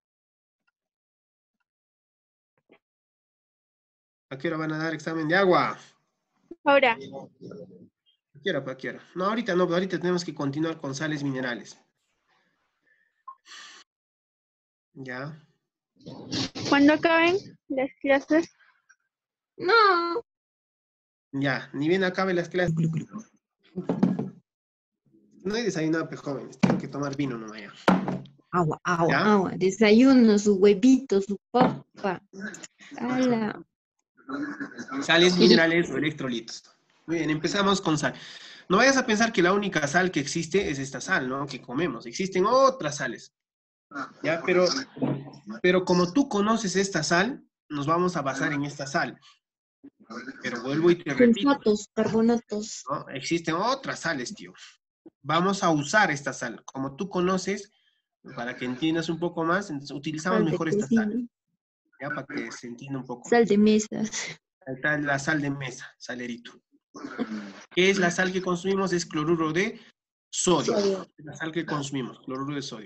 A: ¿A qué hora van a dar examen de agua?
D: Ahora.
A: ¿A qué hora? ¿A qué hora? No, ahorita no, ahorita tenemos que continuar con sales minerales. ¿Ya?
D: ¿Cuándo acaben las clases?
B: No.
A: Ya, ni bien acabe las clases. No hay desayunado, pues, jóvenes. Tienen que tomar vino nomás ya.
B: Agua.
A: ¿Ya?
B: Desayuno, su huevito, su papa. Ala.
A: Sales minerales o electrolitos. Muy bien, empezamos con sal. No vayas a pensar que la única sal que existe es esta sal, ¿no? Que comemos. Existen otras sales. ¿Ya? Pero como tú conoces esta sal, nos vamos a basar en esta sal. Pero vuelvo y te repito.
B: Sulfatos, carbonatos.
A: ¿No? Existen otras sales, tío. Vamos a usar esta sal. Como tú conoces, para que entiendas un poco más, utilizamos
B: Sal de
A: mejor esta
B: cocina.
A: sal. ¿Ya? Para que se entienda un poco.
B: Sal de mesas.
A: Ahí está la sal de mesa, salerito. ¿Qué es la sal que consumimos? Es cloruro de sodio.
B: Sodio.
A: La sal que consumimos, cloruro de sodio.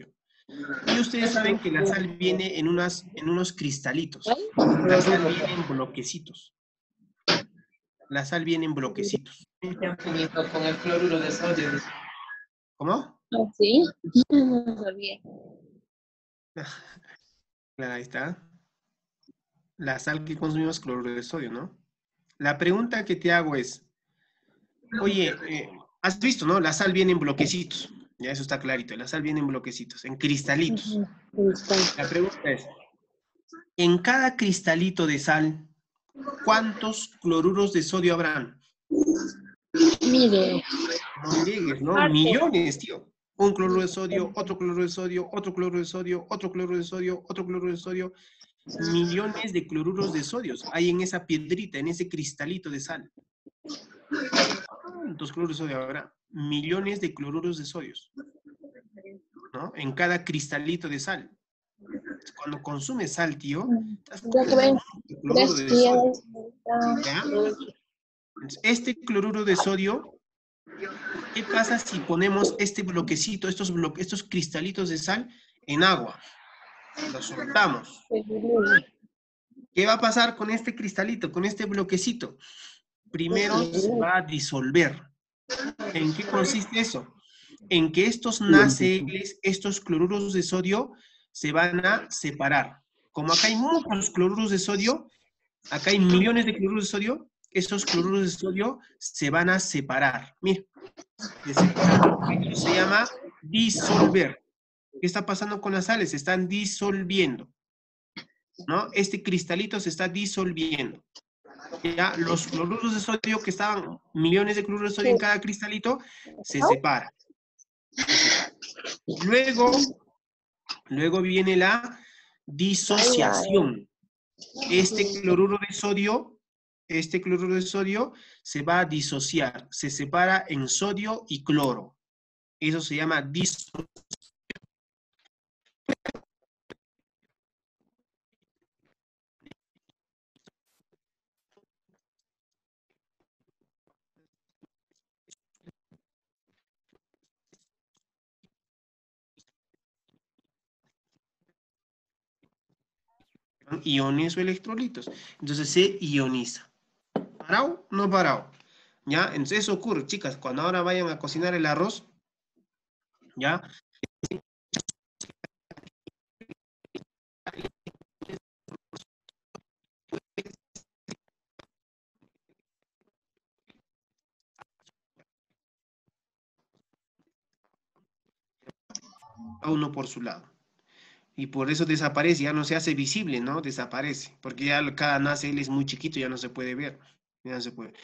A: Y ustedes saben que la sal viene en unos cristalitos. La sal viene en bloquecitos. La sal viene en bloquecitos.
G: Con el cloruro de sodio.
A: ¿Cómo?
B: ¿Sí? No sabía.
A: Claro, ahí está. La sal que consumimos, cloruro de sodio, ¿no? La pregunta que te hago es, oye, has visto, ¿no? La sal viene en bloquecitos. Ya eso está clarito. La sal viene en bloquecitos, en cristalitos. La pregunta es, en cada cristalito de sal, ¿cuántos cloruros de sodio habrán?
B: Mire.
A: No friegues, ¿no? Millones, tío. Un cloruro de sodio, otro cloruro de sodio, otro cloruro de sodio, otro cloruro de sodio, otro cloruro de sodio. Millones de cloruros de sodios hay en esa piedrita, en ese cristalito de sal. ¿Cuántos cloruros de sodio habrá? Millones de cloruros de sodios, ¿no? En cada cristalito de sal. Cuando consumes sal, tío, estás consumiendo cloruro de sodio. ¿Ya? Entonces, este cloruro de sodio, ¿qué pasa si ponemos este bloquecito, estos cristalitos de sal en agua? Los soltamos. ¿Qué va a pasar con este cristalito, con este bloquecito? Primero se va a disolver. ¿En qué consiste eso? En que estos NaCl, estos cloruros de sodio, se van a separar. Como acá hay muchos cloruros de sodio, acá hay millones de cloruros de sodio, estos cloruros de sodio se van a separar. Mira, esto se llama disolver. ¿Qué está pasando con las sales? Se están disolviendo, ¿no? Este cristalito se está disolviendo. Ya, los cloruros de sodio que estaban, millones de cloruros de sodio en cada cristalito, se separan. Luego viene la disociación. Este cloruro de sodio se va a disociar, se separa en sodio y cloro. Eso se llama disociación. Iones o electrolitos. Entonces se ioniza. ¿Parado? No parado. ¿Ya? Entonces eso ocurre, chicas, cuando ahora vayan a cocinar el arroz, ¿ya? A uno por su lado. Y por eso desaparece, ya no se hace visible, ¿no? Desaparece. Porque ya cada NaCl es muy chiquito, ya no se puede ver. Ya no se puede.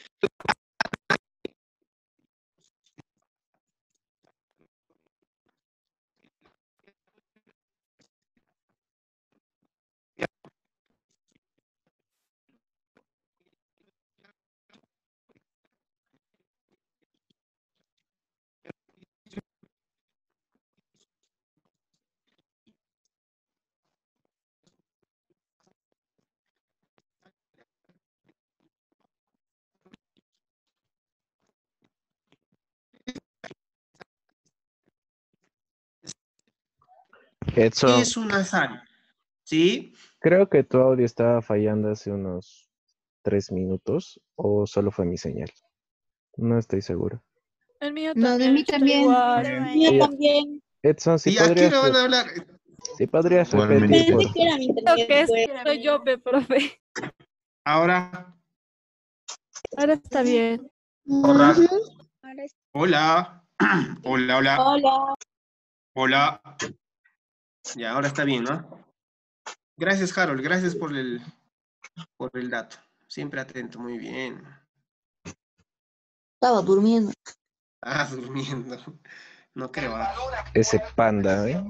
H: Edson,
A: Es una sal. ¿Sí?
H: creo que tu audio estaba fallando hace unos 3 minutos o solo fue mi señal. No estoy seguro.
D: El mío
B: No, de
D: también
B: mí
D: está
B: también.
D: igual.
A: Bien.
B: Yo
H: Ya.
B: también.
H: Edson, si
A: ¿Y a qué
H: podrías,
A: hora van a hablar?
H: si podrías
C: Igualmente.
H: repetir, por
B: Pensé que era mi
D: Creo que
B: internet.
D: soy yo, profe.
A: Ahora.
D: Ahora está bien.
A: Hola.
B: Ahora sí.
A: Hola. Hola, hola.
B: Hola.
A: Hola. Ya, ahora está bien, ¿no? Gracias, Harold. Gracias por el dato. Siempre atento. Muy bien.
B: Estaba durmiendo.
A: Ah, durmiendo. No creo.
H: ese panda, ¿eh?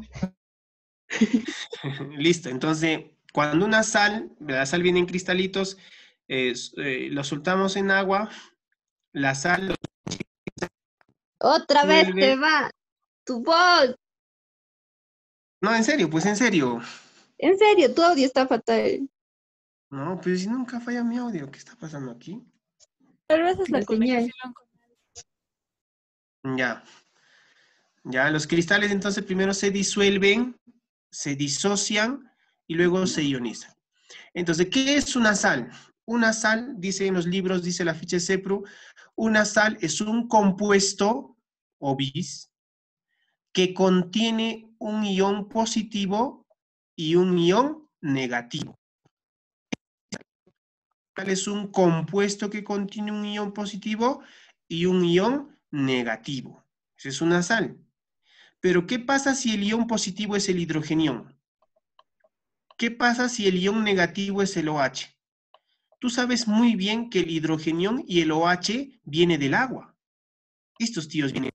A: Listo. Entonces, cuando la sal viene en cristalitos, lo soltamos en agua, la sal
B: Otra vez
A: Vuelve.
B: te va tu voz.
A: No, en serio, pues en serio.
B: En serio, tu audio está fatal.
A: No, pero si nunca falla mi audio, ¿qué está pasando aquí?
D: Tal vez es la
B: La señal.
D: conexión.
A: Ya. Ya, los cristales entonces primero se disuelven se disocian y luego se ionizan. Entonces, ¿qué es una sal? Una sal, dice en los libros, dice la ficha de CEPRU, una sal es un compuesto, o bis, que contiene un ion positivo y un ion negativo. Es un compuesto que contiene un ion positivo y un ion negativo. Esa es una sal. Pero, ¿qué pasa si el ion positivo es el hidrogenión? ¿Qué pasa si el ion negativo es el OH? Tú sabes muy bien que el hidrogenión y el OH viene del agua. Estos tíos vienen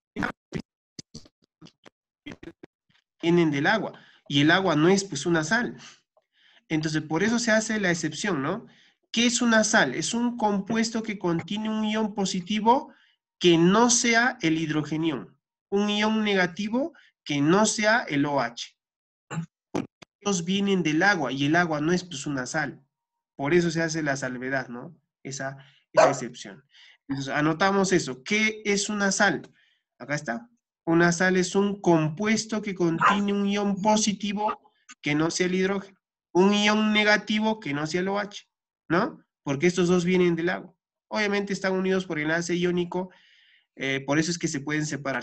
A: del agua. Y el agua no es pues una sal. Entonces, por eso se hace la excepción, ¿no? ¿Qué es una sal? Es un compuesto que contiene un ion positivo que no sea el hidrogenión. Un ion negativo que no sea el OH. Ellos vienen del agua y el agua no es pues una sal. Por eso se hace la salvedad, ¿no? Esa excepción. Entonces, anotamos eso. ¿Qué es una sal? Acá está. Una sal es un compuesto que contiene un ion positivo que no sea el hidrógeno. Un ion negativo que no sea el OH, ¿no? Porque estos dos vienen del agua. Obviamente están unidos por enlace iónico, por eso es que se pueden separar.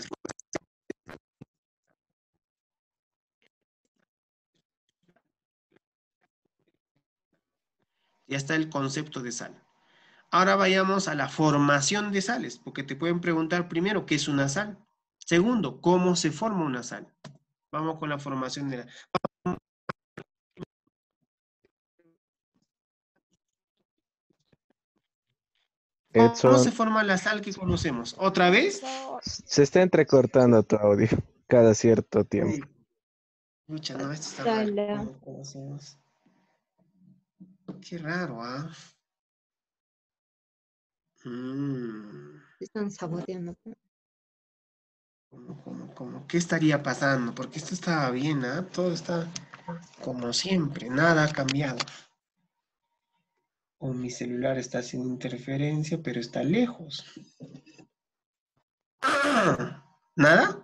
A: Ya está el concepto de sal. Ahora vayamos a la formación de sales, porque te pueden preguntar primero, ¿qué es una sal? Segundo, ¿cómo se forma una sal? Vamos con la formación de la... ¿Cómo
H: Edson,
A: se forma la sal que conocemos? ¿Otra vez?
H: se está entrecortando tu audio cada cierto tiempo.
A: Uy, mucha, no, esto está mal.
B: Sala.
A: ¿Cómo conocemos? Qué raro, ¿ah?
B: Están saboteando.
A: ¿Cómo? ¿Qué estaría pasando? Porque esto estaba bien, ¿ah? Todo está como siempre, nada ha cambiado. O mi celular está haciendo interferencia, pero está lejos. Ah, ¿nada?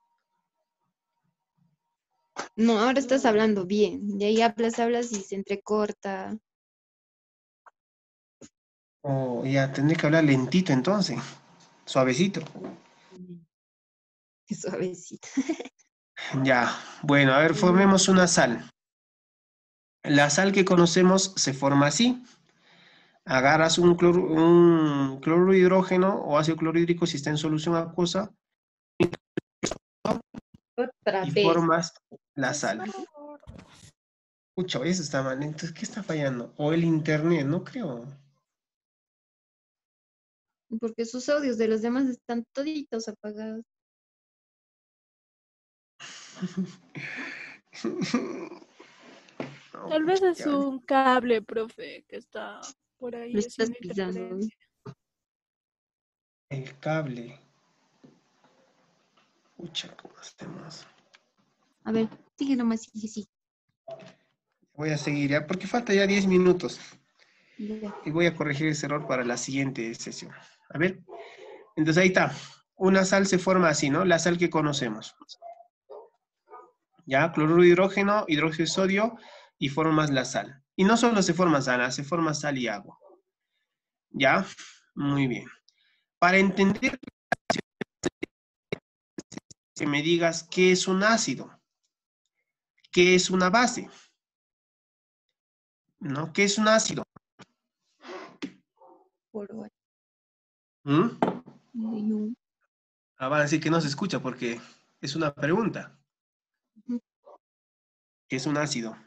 B: No, ahora estás hablando bien. De ahí hablas y se entrecorta.
A: O ya, tendré que hablar lentito entonces, suavecito.
B: Qué suavecita.
A: Ya, bueno, a ver, formemos una sal. La sal que conocemos se forma así. Agarras un cloruro de hidrógeno o ácido clorhídrico si está en solución acuosa
B: Otra
A: y
B: vez.
A: formas la sal. Escucha, eso está mal. Entonces, ¿qué está fallando? O el internet, no creo.
B: Porque sus audios de los demás están toditos apagados.
A: No,
D: Tal vez es
A: ya,
D: un cable, profe, que está por ahí
B: Lo estás
D: haciendo
B: pisando.
D: interferencia.
A: el cable. Escucha, ¿cómo hacemos?
B: A ver, sigue nomás, sigue.
A: Voy a seguir ya, porque falta ya 10 minutos.
B: Ya.
A: Y voy a corregir ese error para la siguiente sesión. A ver. Entonces ahí está. Una sal se forma así, ¿no? La sal que conocemos. ¿Ya? Cloruro de hidrógeno, hidróxido de sodio y formas la sal. Y no solo se forma sal, se forma sal y agua. ¿Ya? Muy bien. Para entender que me digas qué es un ácido, qué es una base, ¿no? ¿Qué es un ácido?
B: Por hoy.
A: ¿Mm? Ah, van a decir que no se escucha porque es una pregunta. ¿Qué es un ácido?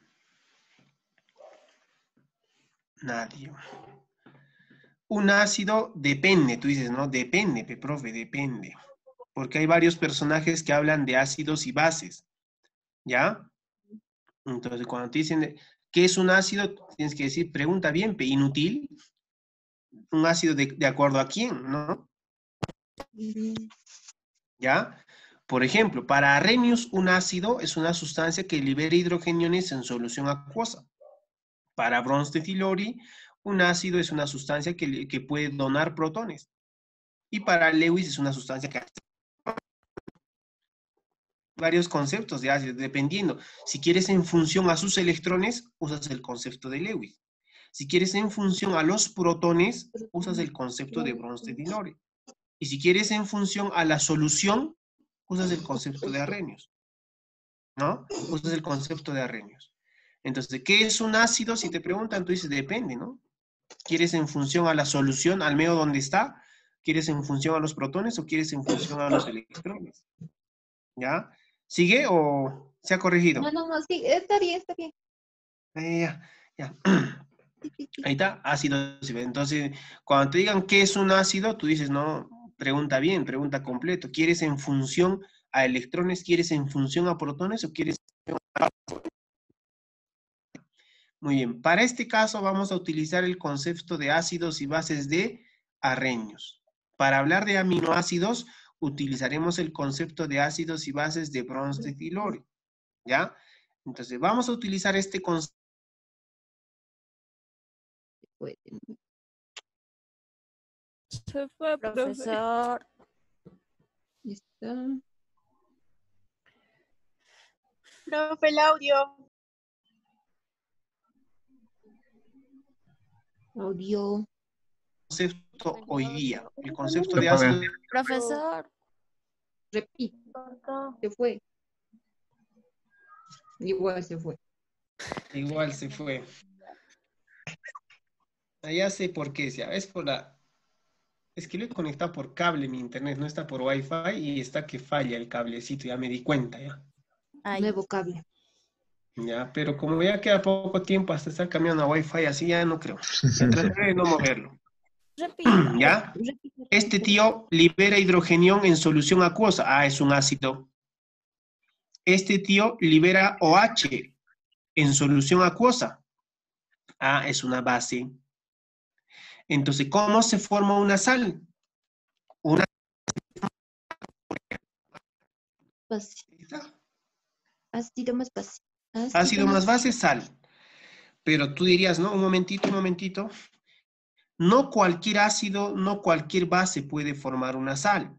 A: Nadie. Un ácido depende, tú dices, ¿no? Depende, profe, depende. Porque hay varios personajes que hablan de ácidos y bases. ¿Ya? Entonces, cuando te dicen, ¿qué es un ácido? Tienes que decir, pregunta bien, inútil. Un ácido de acuerdo a quién, ¿no? ¿Ya? Por ejemplo, para Arrhenius, un ácido es una sustancia que libera hidrogeniones en solución acuosa. Para Bronsted y Lori, un ácido es una sustancia que puede donar protones. Y para Lewis es una sustancia que... varios conceptos de ácidos, dependiendo. Si quieres en función a sus electrones, usas el concepto de Lewis. Si quieres en función a los protones, usas el concepto de Bronsted-Lindore. Y si quieres en función a la solución, usas el concepto de Arrhenius. ¿No? Usas el concepto de Arrhenius. Entonces, ¿qué es un ácido? Si te preguntan, tú dices, depende, ¿no? ¿Quieres en función a la solución, al medio donde está? ¿Quieres en función a los protones o quieres en función a los electrones? ¿Ya? ¿Sigue o se ha corregido?
B: No, sí, está bien, está bien.
A: Ya. Ahí está, ácido. Entonces, cuando te digan qué es un ácido, tú dices, no, pregunta bien, pregunta completo. ¿Quieres en función a electrones? ¿Quieres en función a protones o quieres en función a... Muy bien, para este caso vamos a utilizar el concepto de ácidos y bases de Arrhenius. Para hablar de aminoácidos, utilizaremos el concepto de ácidos y bases de Bronsted-Lindore. ¿Ya? Entonces, vamos a utilizar este concepto.
D: Se fue, profe.
I: Profesor.
B: Está.
J: Profe, el audio.
B: Audio.
A: Concepto hoy día. El concepto de ácido.
I: Profesor.
B: Repito. Se fue. Igual se fue.
A: Igual se fue. Ya sé por qué. Es por la... Es que lo he conectado por cable mi internet, no está por Wi-Fi y está que falla el cablecito, ya me di cuenta ya.
I: Ay.
B: Nuevo cable.
A: Ya, pero como ya queda poco tiempo hasta estar cambiando a Wi-Fi, así ya no creo. Ya trataré de no moverlo.
I: Repita.
A: ¿Ya? Este tío libera hidrogenión en solución acuosa. Ah, es un ácido. Este tío libera OH en solución acuosa. Ah, es una base. Entonces, ¿cómo se forma una sal? Una
B: Base. Ácido más base.
A: Ácido más base, sal. Pero tú dirías, ¿no? Un momentito. No cualquier ácido, no cualquier base puede formar una sal.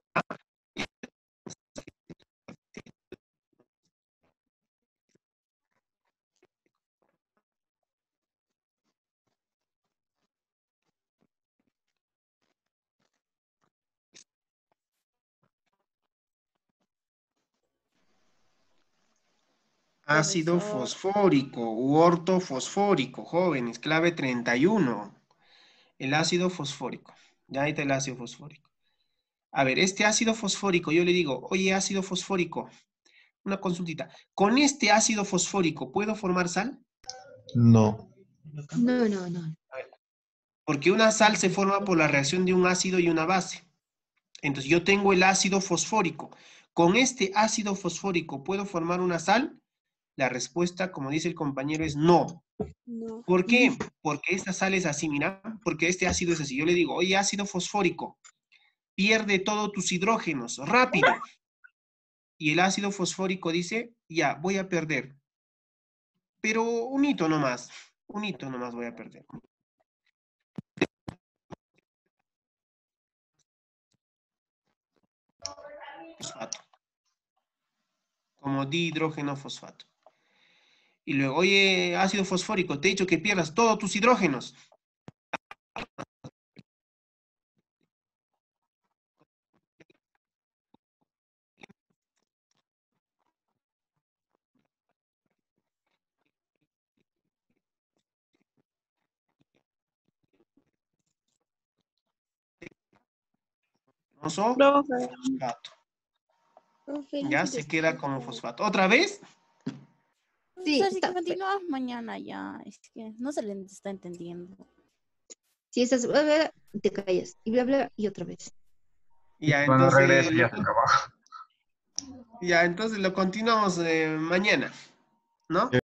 A: Ácido fosfórico u ortofosfórico, jóvenes, clave 31. El ácido fosfórico. Ya ahí está el ácido fosfórico. A ver, este ácido fosfórico, yo le digo, oye, ácido fosfórico, una consultita. ¿Con este ácido fosfórico puedo formar sal?
K: No.
B: No.
A: Porque una sal se forma por la reacción de un ácido y una base. Entonces yo tengo el ácido fosfórico. ¿Con este ácido fosfórico puedo formar una sal? La respuesta, como dice el compañero, es no.
J: No.
A: ¿Por qué? Porque esta sal es así, mira, porque este ácido es así. Yo le digo, oye, ácido fosfórico, pierde todos tus hidrógenos, rápido. Y el ácido fosfórico dice, ya, voy a perder. Pero un hito nomás voy a perder. Fosfato. Como dihidrógeno fosfato. Y luego, oye, ácido fosfórico, te he dicho que pierdas todos tus hidrógenos. Fosfato. Ya se queda como fosfato. ¿Otra vez?
I: Sí, así que continuamos mañana ya. Es que no se le está entendiendo.
B: Si estás, bla, bla, te callas. Y bla, bla, y otra vez.
A: Ya,
K: Cuando
A: entonces,
K: regrese ya se trabaja.
A: ya, entonces lo continuamos mañana, ¿no?